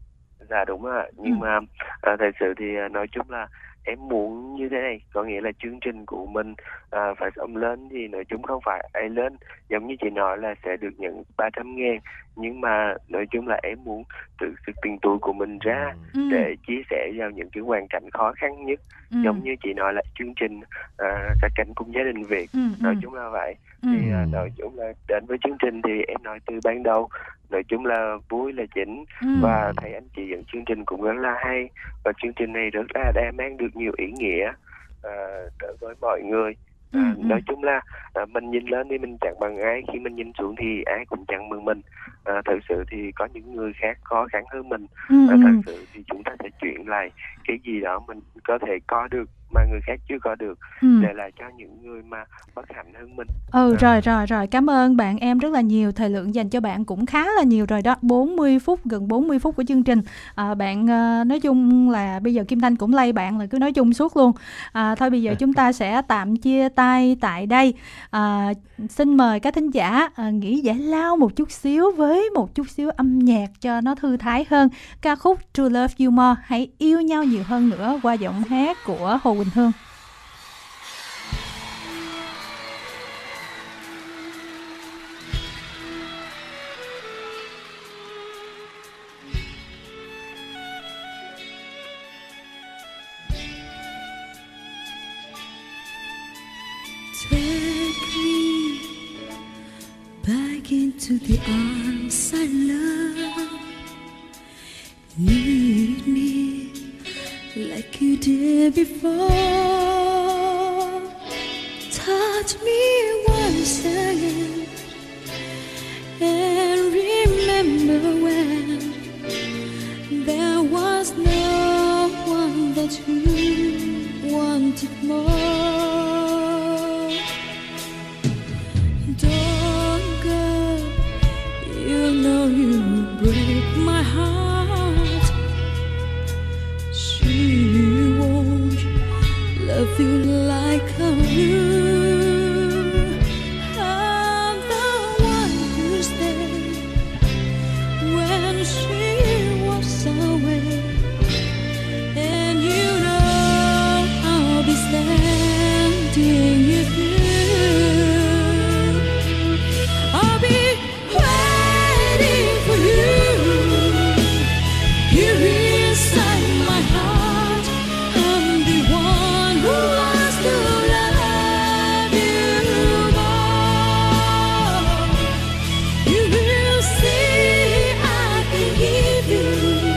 Dạ đúng ạ. Nhưng ừ. mà à, thật sự thì nói chung là em muốn như thế này, có nghĩa là chương trình của mình à, phải xong lên thì nói chung không phải ai lên giống như chị nói là sẽ được nhận ba trăm ngàn, nhưng mà nói chung là em muốn tự sự tiền túi của mình ra ừ. để chia sẻ vào những cái hoàn cảnh khó khăn nhất, ừ. giống như chị nói là chương trình à, sát cánh cùng gia đình Việt, ừ. nói chung là vậy. ừ. Thì à, nói chung là đến với chương trình thì em nói từ ban đầu nói chung là vui là chính, ừ. và thấy anh chị dẫn chương trình cũng rất là hay, và chương trình này rất là đã mang được nhiều ý nghĩa uh, đối với mọi người. Uh, ừ. Nói chung là uh, mình nhìn lên thì mình chẳng bằng ai, khi mình nhìn xuống thì ai cũng chẳng bằng mình. Uh, thật sự thì có những người khác khó khăn hơn mình, ừ. uh, thật sự thì chúng ta sẽ chuyển lại cái gì đó mình có thể có được mà người khác chưa có được, ừ. để lại cho những người mà bất hạnh hơn mình. Ừ à. rồi rồi rồi cảm ơn bạn em rất là nhiều. Thời lượng dành cho bạn cũng khá là nhiều rồi đó, bốn mươi phút, gần bốn mươi phút của chương trình. À, bạn uh, nói chung là bây giờ Kim Thanh cũng lay bạn là cứ nói chung suốt luôn. À, thôi bây giờ chúng ta sẽ tạm chia tay tại đây. À, xin mời các thính giả à, nghỉ giải lao một chút xíu với một chút xíu âm nhạc cho nó thư thái hơn. Ca khúc To Love You More, hãy yêu nhau nhiều hơn nữa, qua giọng hát của Hồ Quỳnh Hương. Into the arms I love, lead me like you did before, touch me once again and remember when feel like I'm blue. I'm the one who stayed when she was away, and you know I'll be standing with you. I'll be waiting for you. Here inside my heart, I'm the one who wants to love you more. You will see I can give you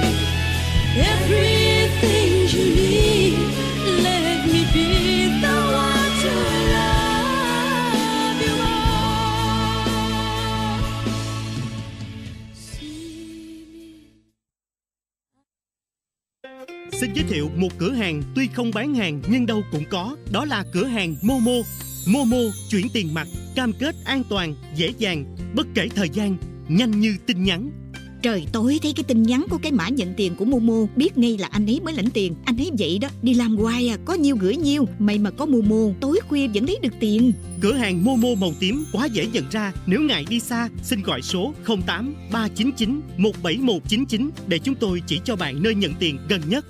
everything you need. Let me be the one to love you more. See me. Xin giới thiệu một cửa hàng tuy không bán hàng nhưng đâu cũng có. Đó là cửa hàng Momo. Momo chuyển tiền mặt, cam kết an toàn, dễ dàng, bất kể thời gian, nhanh như tin nhắn. Trời tối thấy cái tin nhắn của cái mã nhận tiền của Momo, biết ngay là anh ấy mới lãnh tiền. Anh ấy vậy đó, đi làm hoài à, có nhiêu gửi nhiêu. May mà có Momo, tối khuya vẫn lấy được tiền. Cửa hàng Momo màu tím quá dễ nhận ra. Nếu ngại đi xa, xin gọi số không tám ba chín chín một bảy một chín chín để chúng tôi chỉ cho bạn nơi nhận tiền gần nhất.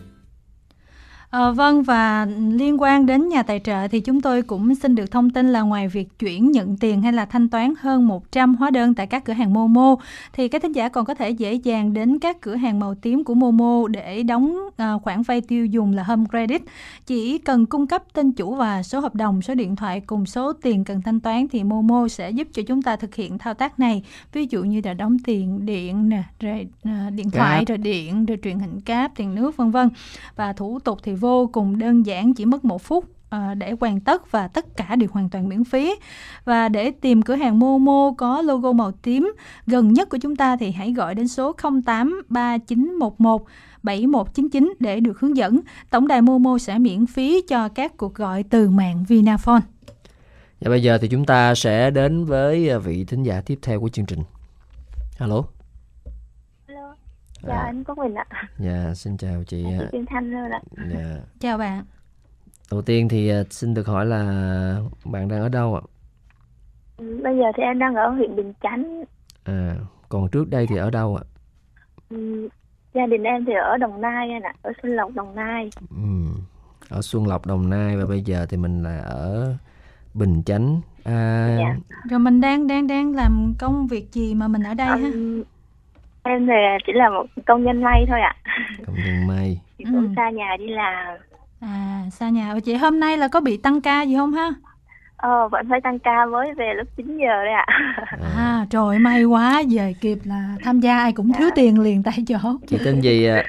À, vâng, và liên quan đến nhà tài trợ thì chúng tôi cũng xin được thông tin là ngoài việc chuyển nhận tiền hay là thanh toán hơn một trăm hóa đơn tại các cửa hàng Momo, thì các thính giả còn có thể dễ dàng đến các cửa hàng màu tím của Momo để đóng à, khoản vay tiêu dùng là Home Credit. Chỉ cần cung cấp tên chủ và số hợp đồng, số điện thoại cùng số tiền cần thanh toán thì Momo sẽ giúp cho chúng ta thực hiện thao tác này. Ví dụ như là đóng tiền điện nè, rồi à, điện thoại, rồi điện, rồi truyền hình cáp, tiền nước vân vân. Và thủ tục thì vô cùng đơn giản, chỉ mất một phút à, để hoàn tất, và tất cả đều hoàn toàn miễn phí. Và để tìm cửa hàng Momo có logo màu tím gần nhất của chúng ta thì hãy gọi đến số không tám ba chín một một bảy một chín chín để được hướng dẫn. Tổng đài Momo sẽ miễn phí cho các cuộc gọi từ mạng Vinaphone. Và bây giờ thì chúng ta sẽ đến với vị thính giả tiếp theo của chương trình. Alo. Hello. Chào À. anh Quốc Bình ạ. Dạ, xin chào chị. Chị Kim Thanh luôn ạ. Dạ. Chào bạn. Đầu tiên thì à, xin được hỏi là bạn đang ở đâu ạ? Ừ, Bây giờ thì em đang ở huyện Bình Chánh. À, còn trước đây thì ở đâu ạ? Ừ, Gia đình em thì ở Đồng Nai anh ạ, ở Xuân Lộc, Đồng Nai. Ừ. Ở Xuân Lộc, Đồng Nai, và bây giờ thì mình là ở Bình Chánh. À, Dạ. Rồi mình đang đang đang làm công việc gì mà mình ở đây ha? Ừm, em thì chỉ là một công nhân may thôi ạ. công nhân may. Thì cũng Ừ. xa nhà đi làm. À, xa nhà. Chị hôm nay là có bị tăng ca gì không ha? Ờ, vẫn phải tăng ca, mới về lúc chín giờ đấy ạ. À, trời may quá, về kịp là tham gia ai cũng thiếu tiền liền tại chỗ. Chị tên gì ạ?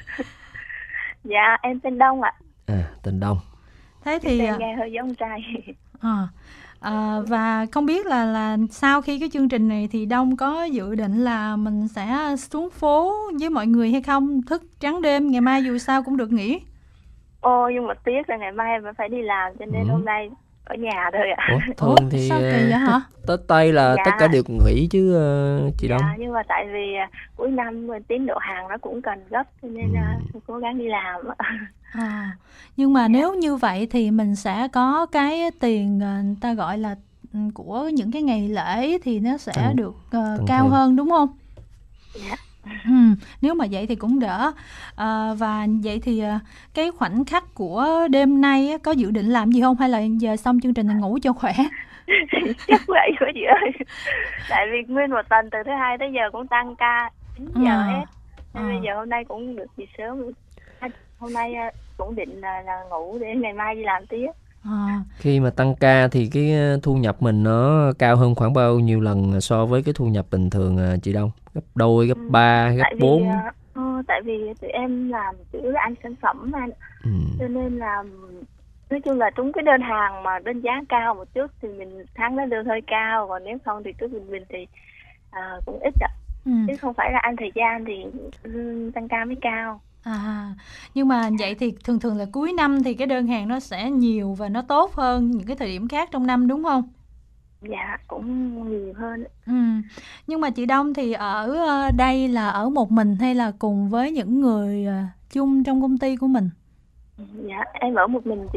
Dạ, em tên Đông ạ. À, tên Đông. Thế thì Tên nghe hơi giống trai. à, à, và không biết là là sau khi cái chương trình này thì Đông có dự định là mình sẽ xuống phố với mọi người hay không? Thức trắng đêm, ngày mai dù sao cũng được nghỉ. Ô, nhưng mà tiếc là ngày mai em vẫn phải đi làm, cho nên Ừ. hôm nay ở nhà thôi ạ. Ủa, thường Ủa, thì sao kỳ vậy ờ, hả? Tết Tây là Dạ. tất cả đều nghỉ chứ ờ, chị Đông. Dạ, nhưng mà tại vì à, cuối năm tiến độ hàng nó cũng cần gấp, cho nên Ừ. à, tôi cố gắng đi làm. À, nhưng mà nếu như vậy thì mình sẽ có cái tiền ờ, người ta gọi là ừ, của những cái ngày lễ thì nó sẽ Tăng- được ờ, tăng cao thêm. hơn đúng không? Dạ. Ừ, nếu mà vậy thì cũng đỡ. À, và vậy thì ờ, cái khoảnh khắc của đêm nay á, có dự định làm gì không, hay là giờ xong chương trình thì ngủ cho khỏe? Chắc vậy thôi chị ơi. Tại vì nguyên một tuần từ thứ hai tới giờ cũng tăng ca chín giờ À. hết, nên À. bây giờ hôm nay cũng được đi sớm. À, hôm nay à, cũng định là, là ngủ để ngày mai đi làm tiếp. À, Khi mà tăng ca thì cái ờ, thu nhập mình nó cao hơn khoảng bao nhiêu lần so với cái thu nhập bình thường ờ, chị Đông? Gấp đôi, gấp Ừ, ba, gấp tại vì bốn? à, ờ, tại vì tụi em làm chủ yếu là ăn sản phẩm anh, Ừ. cho nên là nói chung là trúng cái đơn hàng mà đơn giá cao một chút thì mình tháng đó lương hơi cao, còn nếu không thì cứ bình bình thì à, cũng ít ạ. ừ. Chứ không phải là ăn thời gian thì lương tăng ca mới cao. À, nhưng mà vậy thì thường thường là cuối năm thì cái đơn hàng nó sẽ nhiều và nó tốt hơn những cái thời điểm khác trong năm đúng không? Dạ, cũng nhiều hơn. Ừ. Nhưng mà chị Đông thì ở ờ, đây là ở một mình hay là cùng với những người ờ, chung trong công ty của mình? Dạ, em ở một mình chị.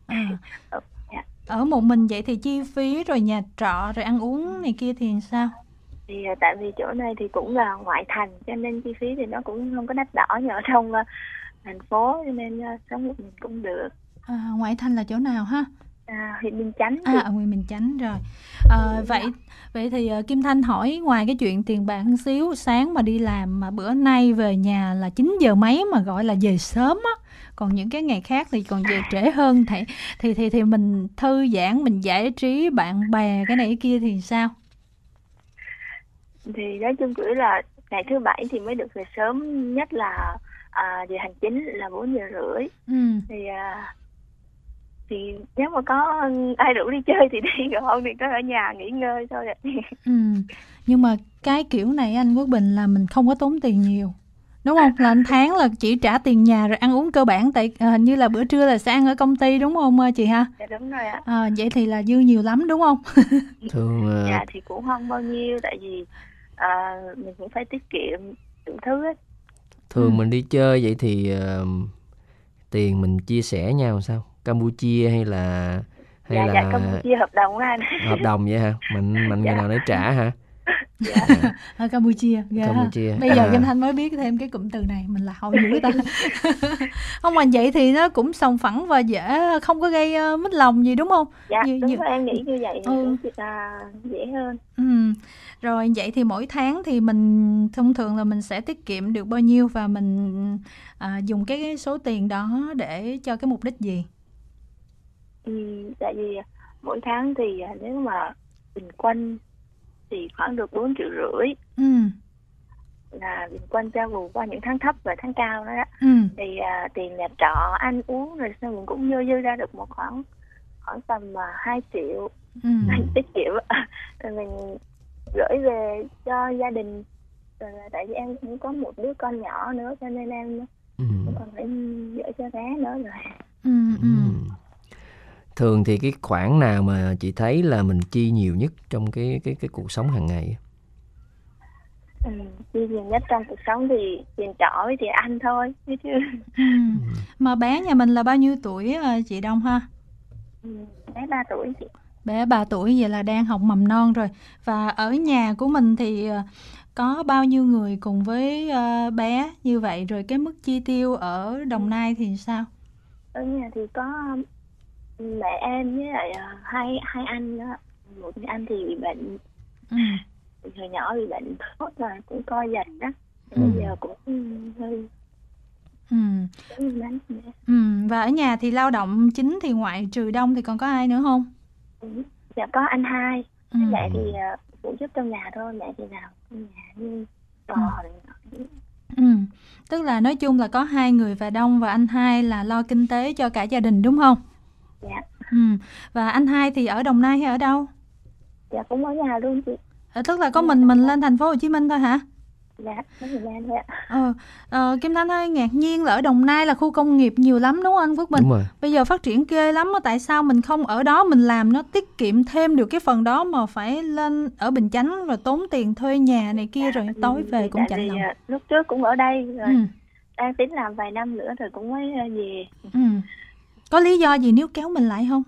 À, Ờ, dạ. ở một mình vậy thì chi phí rồi nhà trọ rồi ăn uống này kia thì sao? Thì à, tại vì chỗ này thì cũng là ngoại thành cho nên chi phí thì nó cũng không có đắt đỏ như ở trong à, thành phố, cho nên à, sống một mình cũng được. À, ngoại thành là chỗ nào ha? À, huyện Bình Chánh À, thì ở huyện Bình Chánh rồi. À, vậy vậy thì ờ, Kim Thanh hỏi, ngoài cái chuyện tiền bạc một xíu, sáng mà đi làm mà bữa nay về nhà là chín giờ mấy mà gọi là về sớm á, còn những cái ngày khác thì còn về trễ hơn, thì thì thì thì mình thư giãn, mình giải trí bạn bè cái này cái kia thì sao? thì nói chung cứ là ngày thứ bảy thì mới được về sớm nhất, là à, giờ hành chính là bốn giờ rưỡi. Ừ. Thì à, thì nếu mà có ai rủ đi chơi thì đi, còn không thì có ở nhà nghỉ ngơi thôi ạ. Ừ. Nhưng mà cái kiểu này anh Quốc Bình là mình không có tốn tiền nhiều, đúng không? Là anh tháng là chỉ trả tiền nhà rồi ăn uống cơ bản, tại à, hình như là bữa trưa là sẽ ăn ở công ty đúng không chị ha? Dạ đúng rồi ạ. À, vậy thì là dư nhiều lắm đúng không? Thường ờ, Dạ thì cũng không bao nhiêu, tại vì à, mình cũng phải tiết kiệm những thứ ấy. thường Ừ. mình đi chơi vậy thì ờ, tiền mình chia sẻ nhau sao? Campuchia hay là hay Dạ là dạ Campuchia hợp đồng á anh. hợp đồng vậy hả? Mình mình ngày Dạ. nào để trả hả? Dạ. Ở Campuchia, ghê ha. Campuchia. Bây giờ À. Kim Thanh mới biết thêm cái cụm từ này, mình là hậu dữ ta. Không mà vậy thì nó cũng sòng phẳng và dễ, không có gây uh, mít lòng gì đúng không? Dạ Như- đúng như- rồi, em nghĩ như vậy thì Ừ. cũng à, dễ hơn. Ừ. Rồi vậy thì mỗi tháng thì mình thông thường là mình sẽ tiết kiệm được bao nhiêu, và mình à, dùng cái, cái số tiền đó để cho cái mục đích gì? Ừ, tại vì mỗi tháng thì à, nếu mà bình quân thì khoảng được bốn triệu rưỡi, Ừ. là bình quân cho vùng qua những tháng thấp và tháng cao đó, đó. Ừ. Thì à, tiền nhà trọ ăn uống rồi sao mình cũng dư dư ra được một khoảng khoảng tầm à, hai triệu. Ừ. Mình tiết kiệm rồi mình gửi về cho gia đình, rồi là tại vì em cũng có một đứa con nhỏ nữa cho nên em Ừ. cũng còn phải gửi cho bé nữa rồi. Ừ. Ừ. Ừ. Thường thì cái khoản nào mà chị thấy là mình chi nhiều nhất trong cái cái cái cuộc sống hàng ngày? Ừ, chi nhiều nhất trong cuộc sống thì tiền trọ với tiền ăn thôi, biết chứ. Ừ. Mà bé nhà mình là bao nhiêu tuổi à, chị Đông ha? Ừ, bé ba tuổi chị. Bé ba tuổi, vậy là đang học mầm non rồi. Và ở nhà của mình thì ờ, có bao nhiêu người cùng với ờ, bé như vậy? Rồi cái mức chi tiêu ở Đồng Nai thì sao? Ở nhà thì có mẹ em với lại à, hai hai anh nữa. Một người anh thì bị bệnh, Ừ. hồi nhỏ bị bệnh sốt rồi cũng co giật đó. Ừ. Bây giờ cũng hơi Ừ. giống đánh nữa. Ừ. Và ở nhà thì lao động chính thì ngoại trừ Đông thì còn có ai nữa không? Ừ. Dạ có anh hai, Ừ. mẹ thì à, phụ giúp trong nhà thôi, mẹ thì làm trong nhà như trò này nọ. Ừ. Tức là nói chung là có hai người và Đông và anh hai là lo kinh tế cho cả gia đình đúng không? Dạ, Ừ. Và anh hai thì ở Đồng Nai hay ở đâu? dạ cũng ở nhà luôn chị. Ờ, tức là có mình mình lên thành phố Hồ Chí Minh thôi hả? Dạ, ở nhà thôi ạ. Ờ, ờ, Kim Thanh ơi, ngạc nhiên là ở Đồng Nai là khu công nghiệp nhiều lắm đúng không anh Phước Bình? Đúng rồi. Bây giờ phát triển ghê lắm á, tại sao mình không ở đó mình làm nó tiết kiệm thêm được cái phần đó mà phải lên ở Bình Chánh rồi tốn tiền thuê nhà này kia rồi tối về Thì cũng tại chạnh vì lòng. à, lúc trước cũng ở đây rồi, Ừ, đang tính làm vài năm nữa rồi cũng mới à, về. ừ. Có lý do gì nếu kéo mình lại không?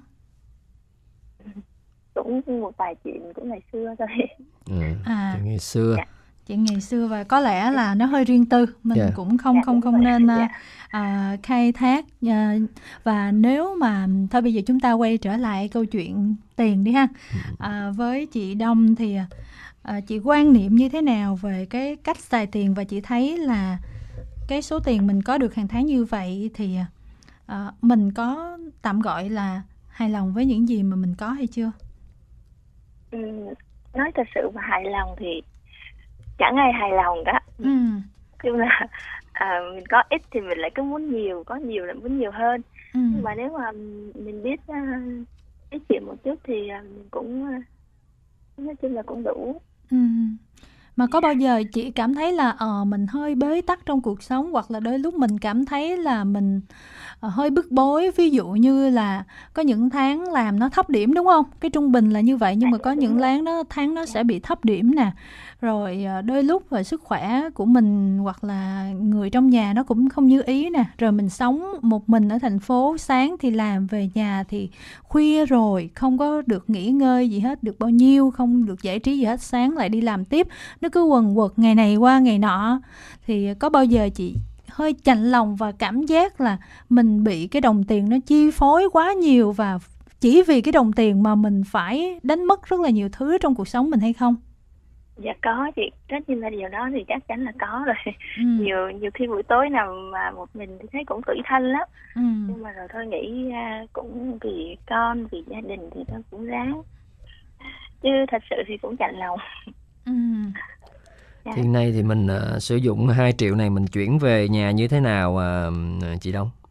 Cũng một vài chuyện cũng ngày xưa thôi. Ừ. À. Từ ngày xưa. Dạ. Chuyện ngày xưa và có lẽ là nó hơi riêng tư, mình Dạ. cũng không Dạ, không đúng không rồi. nên à, Dạ. à, khai thác à, và nếu mà thôi bây giờ chúng ta quay trở lại câu chuyện tiền đi ha. À, với chị Đông thì à, chị quan niệm như thế nào về cái cách xài tiền, và chị thấy là cái số tiền mình có được hàng tháng như vậy thì à, mình có tạm gọi là hài lòng với những gì mà mình có hay chưa? Ừ, nói thật sự mà hài lòng thì chẳng ai hài lòng cả. Ừ. Chung là à, mình có ít thì mình lại cứ muốn nhiều, có nhiều lại muốn nhiều hơn. Ừ. Nhưng mà nếu mà mình biết uh, tiết kiệm một chút thì uh, mình cũng uh, nói chung là cũng đủ. Ừ. Mà có bao giờ chị cảm thấy là ờ mình hơi bế tắc trong cuộc sống, hoặc là đôi lúc mình cảm thấy là mình ờ, hơi bức bối, ví dụ như là có những tháng làm nó thấp điểm đúng không? Cái trung bình là như vậy, nhưng mà có những tháng nó tháng nó sẽ bị thấp điểm nè. Rồi ờ, đôi lúc về sức khỏe của mình hoặc là người trong nhà nó cũng không như ý nè. Rồi mình sống một mình ở thành phố, sáng thì làm, về nhà thì khuya rồi, không có được nghỉ ngơi gì hết, được bao nhiêu, không được giải trí gì hết, sáng lại đi làm tiếp. Nó cứ quần quật ngày này qua ngày nọ. Thì có bao giờ chị hơi chạnh lòng và cảm giác là mình bị cái đồng tiền nó chi phối quá nhiều, và chỉ vì cái đồng tiền mà mình phải đánh mất rất là nhiều thứ trong cuộc sống mình hay không? Dạ có chị, tất nhiên là điều đó thì chắc chắn là có rồi. Ừ. nhiều nhiều khi buổi tối nằm mà một mình thì thấy cũng tủi thân lắm. Ừ. Nhưng mà rồi thôi nghĩ ra cũng vì con, vì gia đình thì tôi cũng ráng, chứ thật sự thì cũng chạnh lòng. Ừ. Dạ. Hiện nay thì mình uh, sử dụng hai triệu này mình chuyển về nhà như thế nào uh, chị Đông?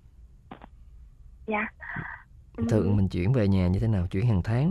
Dạ. Thường mình chuyển về nhà như thế nào, chuyển hàng tháng đó?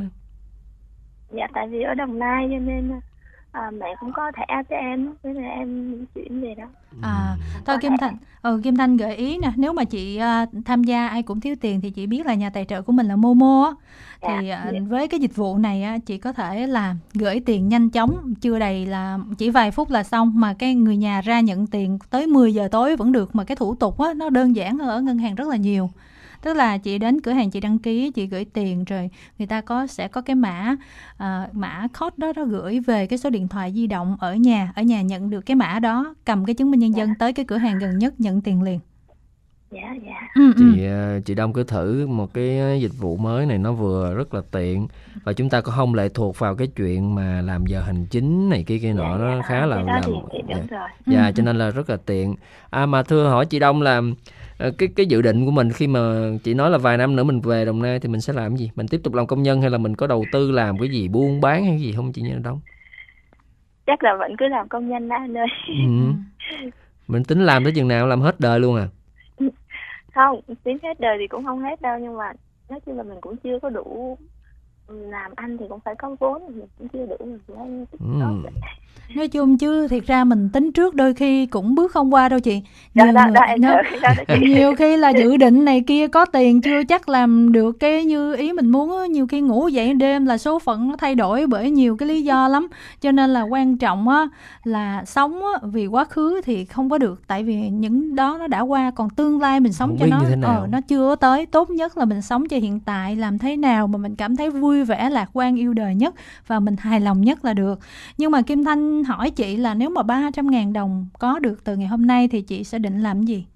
Dạ tại vì ở Đồng Nai cho nên à, mẹ cũng có thẻ cho em, thế là em chuyển về đó. À, thôi Kim Thanh, ừ, Kim Thanh gợi ý nè, nếu mà chị uh, tham gia Ai Cũng Thiếu Tiền thì chị biết là nhà tài trợ của mình là Momo á. Thì Dạ, uh, dạ. với cái dịch vụ này á, chị có thể là gửi tiền nhanh chóng, chưa đầy là chỉ vài phút là xong, mà cái người nhà ra nhận tiền tới mười giờ tối vẫn được, mà cái thủ tục á nó đơn giản hơn ở ngân hàng rất là nhiều. Tức là chị đến cửa hàng chị đăng ký, chị gửi tiền rồi người ta có sẽ có cái mã uh, mã code đó, đó gửi về cái số điện thoại di động ở nhà, ở nhà nhận được cái mã đó, cầm cái chứng minh nhân dân tới cái cửa hàng gần nhất nhận tiền liền. Dạ dạ. Ừ, ừ. Chị uh, chị Đông cứ thử một cái dịch vụ mới này, nó vừa rất là tiện và chúng ta có không lệ thuộc vào cái chuyện mà làm giờ hành chính này kia kia nọ, Dạ, nó dạ. khá là Cái đó làm thì, thì đúng dạ, rồi. dạ Ừ, cho nên là rất là tiện. À mà thưa hỏi chị Đông là Ờ, cái cái dự định của mình khi mà chị nói là vài năm nữa mình về Đồng Nai thì mình sẽ làm cái gì? Mình tiếp tục làm công nhân hay là mình có đầu tư làm cái gì, buôn bán hay cái gì không chị Nhân Đông? Chắc là vẫn cứ làm công nhân đó anh ơi. Ừ. Mình tính làm tới chừng nào, làm hết đời luôn à? Không, tính hết đời thì cũng không hết đâu, nhưng mà nói chung là mình cũng chưa có đủ, làm ăn thì cũng phải có vốn, mình cũng chưa đủ mình phải tích Ừ. góp. Nói chung chứ thiệt ra mình tính trước đôi khi cũng bước không qua đâu chị. Đó, Nhiều đó, người- đó, em nó- sợ cái đó đó chị. nhiều khi là dự định này kia có tiền chưa chắc làm được cái như ý mình muốn á. Nhiều khi ngủ dậy đêm là số phận nó thay đổi bởi nhiều cái lý do lắm, cho nên là quan trọng á là sống á, vì quá khứ thì không có được, tại vì những đó nó đã qua, còn tương lai mình sống Không cho biết nó như thế nào. ờ, nó chưa tới. Tốt nhất là mình sống cho hiện tại, làm thế nào mà mình cảm thấy vui vẻ, lạc quan, yêu đời nhất và mình hài lòng nhất là được. Nhưng mà Kim Thanh hỏi chị là nếu mà ba trăm ngàn đồng có được từ ngày hôm nay thì chị sẽ định làm gì?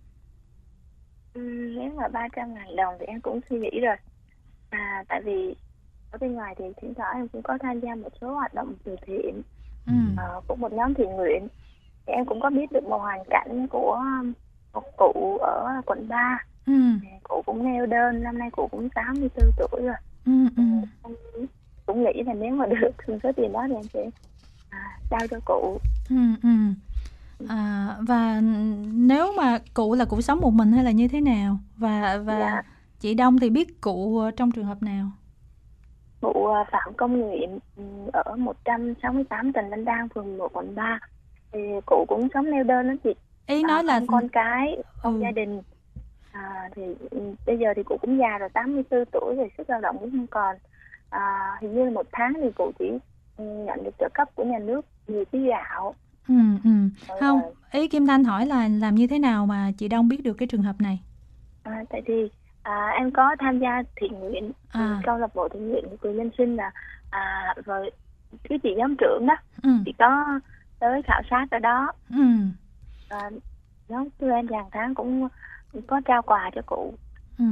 Ừ, nếu mà ba trăm ngàn đồng thì em cũng suy nghĩ rồi. À, tại vì ở bên ngoài thì thỉnh thoảng em cũng có tham gia một số hoạt động từ thiện, Ừ. ờ, của một nhóm thiện nguyện. Thì em cũng có biết được một hoàn cảnh của một cụ ở quận ba. Ừ. Cụ cũng neo đơn, năm nay cụ cũng tám mươi tư tuổi rồi. Ừ. Ừ. Em cũng nghĩ là nếu mà được số tiền đó thì em sẽ à, trao cho cụ. Ừ. Ừ. À, và nếu mà cụ là cụ sống một mình hay là như thế nào? Và và Dạ. chị Đông thì biết cụ trong trường hợp nào? Cụ à, Phạm Công Nguyện, ừ, ở một trăm sáu mươi tám Trần Văn Đang, phường một, quận ba. Thì cụ cũng sống neo đơn đó chị. Ý À, nói là không con cái, không Ừ. gia đình. À, thì ừ, bây giờ thì cụ cũng già rồi, tám mươi tư tuổi rồi, sức lao động cũng không còn. À, hình như là một tháng thì cụ chỉ ừ, nhận được trợ cấp của nhà nước mười ký gạo. ừ, ừ. Rồi Không, là- ý Kim Thanh hỏi là làm như thế nào mà chị Đông biết được cái trường hợp này? À, tại vì à, em có tham gia thiện nguyện, À. câu lạc bộ thiện nguyện của Cười Nhân Sinh, là à, rồi cái chị nhóm trưởng đó, Ừ. chị có tới khảo sát ở đó. Ừ. À, nhóm của em hàng tháng cũng có trao quà cho cụ. Ừ.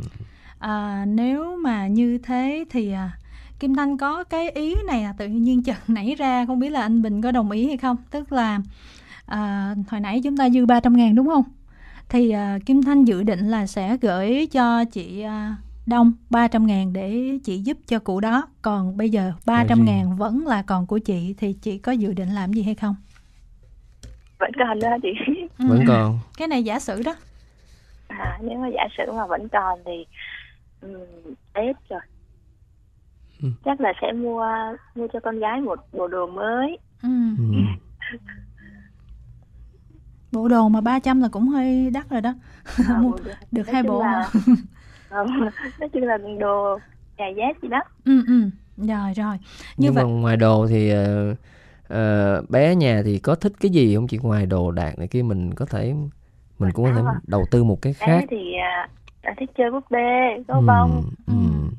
À, nếu mà như thế thì à, Kim Thanh có cái ý này là tự nhiên chợt nảy ra, không biết là anh Bình có đồng ý hay không. Tức là à, hồi nãy chúng ta dư ba trăm ngàn đúng không? Thì à, Kim Thanh dự định là sẽ gửi cho chị à, Đông ba trăm ngàn để chị giúp cho cụ đó. Còn bây giờ ba trăm ngàn vẫn là còn của chị, thì chị có dự định làm gì hay không? Vẫn còn đó chị. Ừ. Vẫn còn. Cái này giả sử đó. À, nếu mà giả sử mà vẫn còn thì um, Tết rồi. Ừ. Chắc là sẽ mua mua cho con gái một bộ đồ mới. Ừ. Ừ. Bộ đồ mà ba trăm là cũng hơi đắt rồi đó. À, Mua bộ đồ. được Nói hai chung bộ là- mà. Ờ, nói chung là đồ giày dép gì đó. Ừ, ừ. Rồi, rồi. Như Nhưng vậy, mà ngoài đồ thì ờ, ờ, bé nhà thì có thích cái gì không chị? Ngoài đồ đạc này kia mình có thể mình cũng có thể Đó à. đầu tư một cái Bé khác. thì à, à, thích chơi búp bê, gấu Ừ, bông. ừ.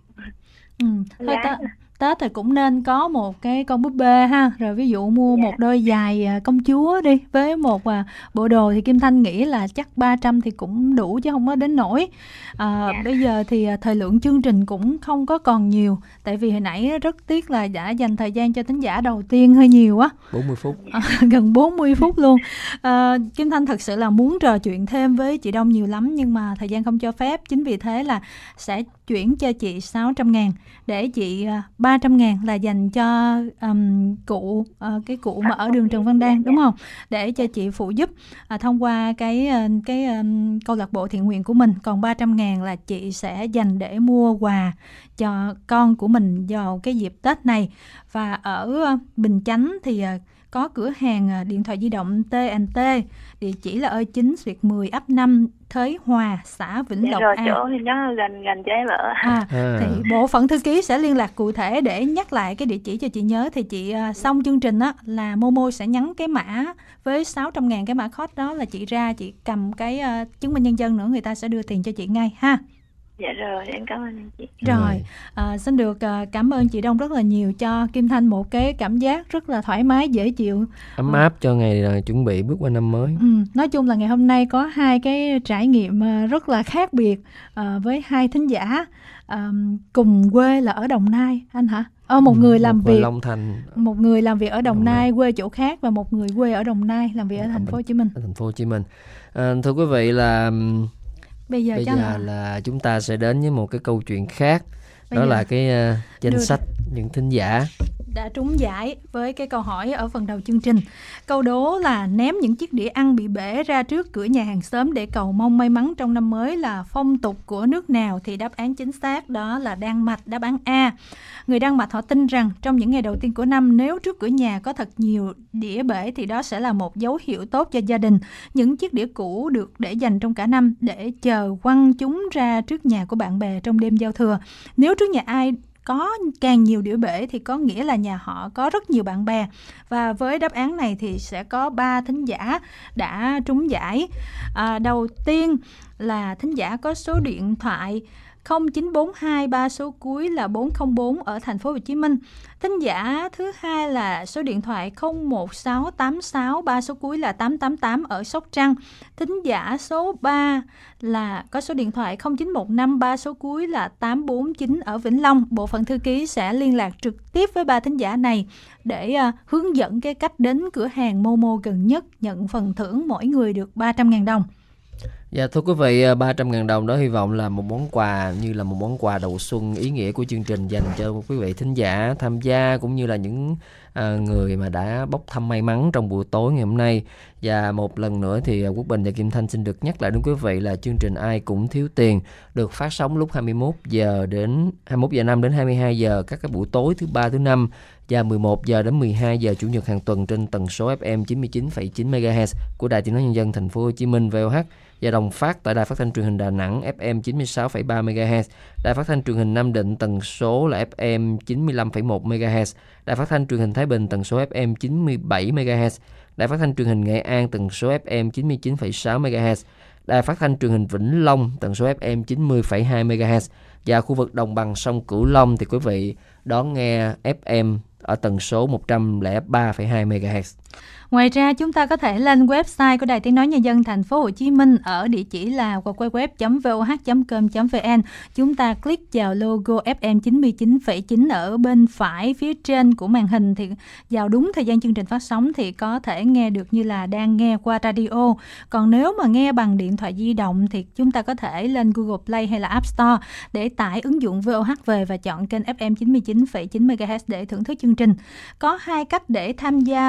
ừ. Thôi Gái Tết, nè. Tết thì cũng nên có một cái con búp bê ha. Rồi ví dụ mua Dạ. một đôi giày à, công chúa đi. Với một à, bộ đồ thì Kim Thanh nghĩ là chắc ba trăm thì cũng đủ chứ không có đến nỗi. À, Dạ. bây giờ thì à, thời lượng chương trình cũng không có còn nhiều. Tại vì hồi nãy rất tiếc là đã dành thời gian cho thính giả đầu tiên hơi nhiều á. bốn mươi phút. À, gần bốn mươi phút luôn. À, Kim Thanh thật sự là muốn trò chuyện thêm với chị Đông nhiều lắm nhưng mà thời gian không cho phép. Chính vì thế là sẽ chuyển cho chị sáu trăm ngàn để chị à, ba trăm ngàn là dành cho um, cụ à, cái cụ mà ở đường Trần Văn Đan, đúng không? Để cho chị phụ giúp à, thông qua cái à, cái um, câu lạc bộ thiện nguyện của mình. Còn ba trăm ngàn là chị sẽ dành để mua quà cho con của mình vào cái dịp Tết này. Và ở à, Bình Chánh thì à, có cửa hàng à, điện thoại di động tê en tê, địa chỉ là ở chín xuyệt mười ấp năm Thới Hòa, xã Vĩnh Dạ Lộc rồi, A. chỗ thì nó gần gần chỗ em ở. À, À. thì bộ phận thư ký sẽ liên lạc cụ thể để nhắc lại cái địa chỉ cho chị nhớ. Thì chị à, xong chương trình á là Momo sẽ nhắn cái mã với sáu trăm ngàn, cái mã code đó là chị ra, chị cầm cái à, chứng minh nhân dân nữa, người ta sẽ đưa tiền cho chị ngay ha. Dạ rồi, em cảm ơn anh chị. Rồi, Rồi. à, xin được à, cảm ơn chị Đông rất là nhiều, cho Kim Thanh một cái cảm giác rất là thoải mái, dễ chịu. Ấm áp cho ngày à, chuẩn bị bước qua năm mới. Ừ, nói chung là ngày hôm nay có hai cái trải nghiệm à, rất là khác biệt à, với hai thính giả à, cùng quê là ở Đồng Nai, anh hả? Ờ, một Ừ, người làm một về việc Long Thành một người làm việc ở Đồng Đồng Nai, Nai. quê chỗ khác, và một người quê ở Đồng Nai làm việc ở Ở thành Bình- phố Hồ Chí Minh. ở thành phố Hồ Chí Minh. À, thưa quý vị là ừm, Bây giờ bây chắc giờ là, là chúng ta sẽ đến với một cái câu chuyện khác. Bây Đó giờ là cái à, danh đưa- sách những thính giả. đã trúng giải với cái câu hỏi ở phần đầu chương trình. Câu đố là ném những chiếc đĩa ăn bị bể ra trước cửa nhà hàng xóm để cầu mong may mắn trong năm mới là phong tục của nước nào? Thì đáp án chính xác đó là Đan Mạch, đáp án A. Người Đan Mạch họ tin rằng trong những ngày đầu tiên của năm, nếu trước cửa nhà có thật nhiều đĩa bể thì đó sẽ là một dấu hiệu tốt cho gia đình. Những chiếc đĩa cũ được để dành trong cả năm để chờ quăng chúng ra trước nhà của bạn bè trong đêm giao thừa. Nếu trước nhà ai có càng nhiều đĩa bể thì có nghĩa là nhà họ có rất nhiều bạn bè. Và với đáp án này thì sẽ có ba thính giả đã trúng giải. À, đầu tiên là thính giả có số điện thoại không chín bốn hai, ba số cuối là bốn không bốn ở thành phố Hồ Chí Minh. Thính giả thứ hai là số điện thoại không một sáu tám sáu, ba số cuối là tám tám tám ở Sóc Trăng. Thính giả số ba là có số điện thoại không chín một năm, ba số cuối là tám bốn chín ở Vĩnh Long. Bộ phận thư ký sẽ liên lạc trực tiếp với ba thính giả này để uh, hướng dẫn cái cách đến cửa hàng Momo gần nhất, nhận phần thưởng mỗi người được ba trăm ngàn đồng. Dạ thưa quý vị, ba trăm ngàn đồng đó hy vọng là một món quà, như là một món quà đầu xuân ý nghĩa của chương trình dành cho quý vị thính giả tham gia, cũng như là những à, người mà đã bốc thăm may mắn trong buổi tối ngày hôm nay. Và một lần nữa thì Quốc Bình và Kim Thanh xin được nhắc lại đến quý vị là chương trình Ai Cũng Thiếu Tiền được phát sóng lúc hai mươi mốt giờ đến hai mươi mốt giờ năm đến hai mươi hai giờ các cái buổi tối thứ ba, thứ năm, và mười một giờ đến mười hai giờ chủ nhật hàng tuần trên tần số ép em chín mươi chín phẩy chín mê ga héc của Đài Tiếng nói Nhân dân Thành phố Hồ Chí Minh vê o hát, và đồng phát tại Đài Phát thanh Truyền hình Đà Nẵng ép em chín mươi sáu phẩy ba mê ga héc, Đài Phát thanh Truyền hình Nam Định tần số là ép em chín mươi lăm phẩy một mê ga héc, Đài Phát thanh Truyền hình Thái Bình tần số ép em chín mươi bảy mê ga héc, Đài Phát thanh Truyền hình Nghệ An tần số ép em chín mươi chín phẩy sáu mê ga héc, Đài Phát thanh Truyền hình Vĩnh Long tần số ép em chín mươi phẩy hai mê ga héc, và khu vực đồng bằng sông Cửu Long thì quý vị đón nghe ép em ở tần số một trăm lẻ ba phẩy hai mê ga héc. Ngoài ra chúng ta có thể lên website của Đài Tiếng nói Nhân dân Thành phố Hồ Chí Minh ở địa chỉ là w w w chấm v o h chấm com chấm v n. Chúng ta click vào logo ép em chín mươi chín phẩy chín ở bên phải phía trên của màn hình, thì vào đúng thời gian chương trình phát sóng thì có thể nghe được như là đang nghe qua radio. Còn nếu mà nghe bằng điện thoại di động thì chúng ta có thể lên Google Play hay là App Store để tải ứng dụng vê o hát về và chọn kênh ép em chín mươi chín phẩy chín mê ga héc để thưởng thức chương trình. Có hai cách để tham gia vào Ai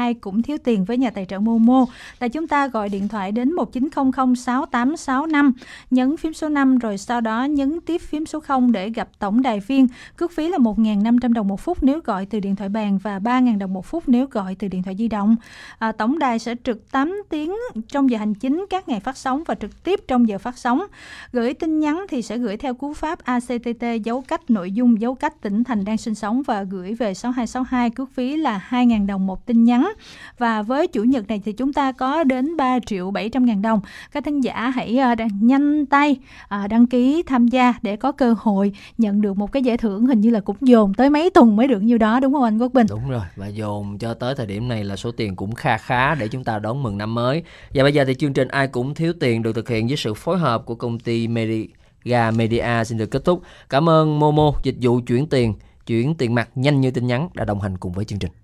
ai cũng thiếu tiền với nhà tài trợ Momo. Là chúng ta gọi điện thoại đến một chín không không sáu tám sáu năm, nhấn phím số năm rồi sau đó nhấn tiếp phím số không để gặp tổng đài viên. Cước phí là một nghìn năm trăm đồng một phút nếu gọi từ điện thoại bàn và ba nghìn đồng một phút nếu gọi từ điện thoại di động. À, tổng đài sẽ trực tám tiếng trong giờ hành chính các ngày phát sóng và trực tiếp trong giờ phát sóng. Gửi tin nhắn thì sẽ gửi theo cú pháp a xê tê tê dấu cách nội dung, dấu cách tỉnh thành đang sinh sống và gửi về sáu hai sáu hai. Cước phí là hai nghìn đồng một tin nhắn. Và với chủ nhật này thì chúng ta có đến ba triệu bảy trăm ngàn đồng. Các thính giả hãy uh, nhanh tay uh, đăng ký tham gia để có cơ hội nhận được một cái giải thưởng, hình như là cũng dồn tới mấy tuần mới được nhiêu đó, đúng không anh Quốc Bình? Đúng rồi, và dồn cho tới thời điểm này là số tiền cũng kha khá để chúng ta đón mừng năm mới. Và bây giờ thì chương trình Ai Cũng Thiếu Tiền được thực hiện với sự phối hợp của công ty Mega Media xin được kết thúc. Cảm ơn Momo, dịch vụ chuyển tiền, chuyển tiền mặt nhanh như tin nhắn đã đồng hành cùng với chương trình.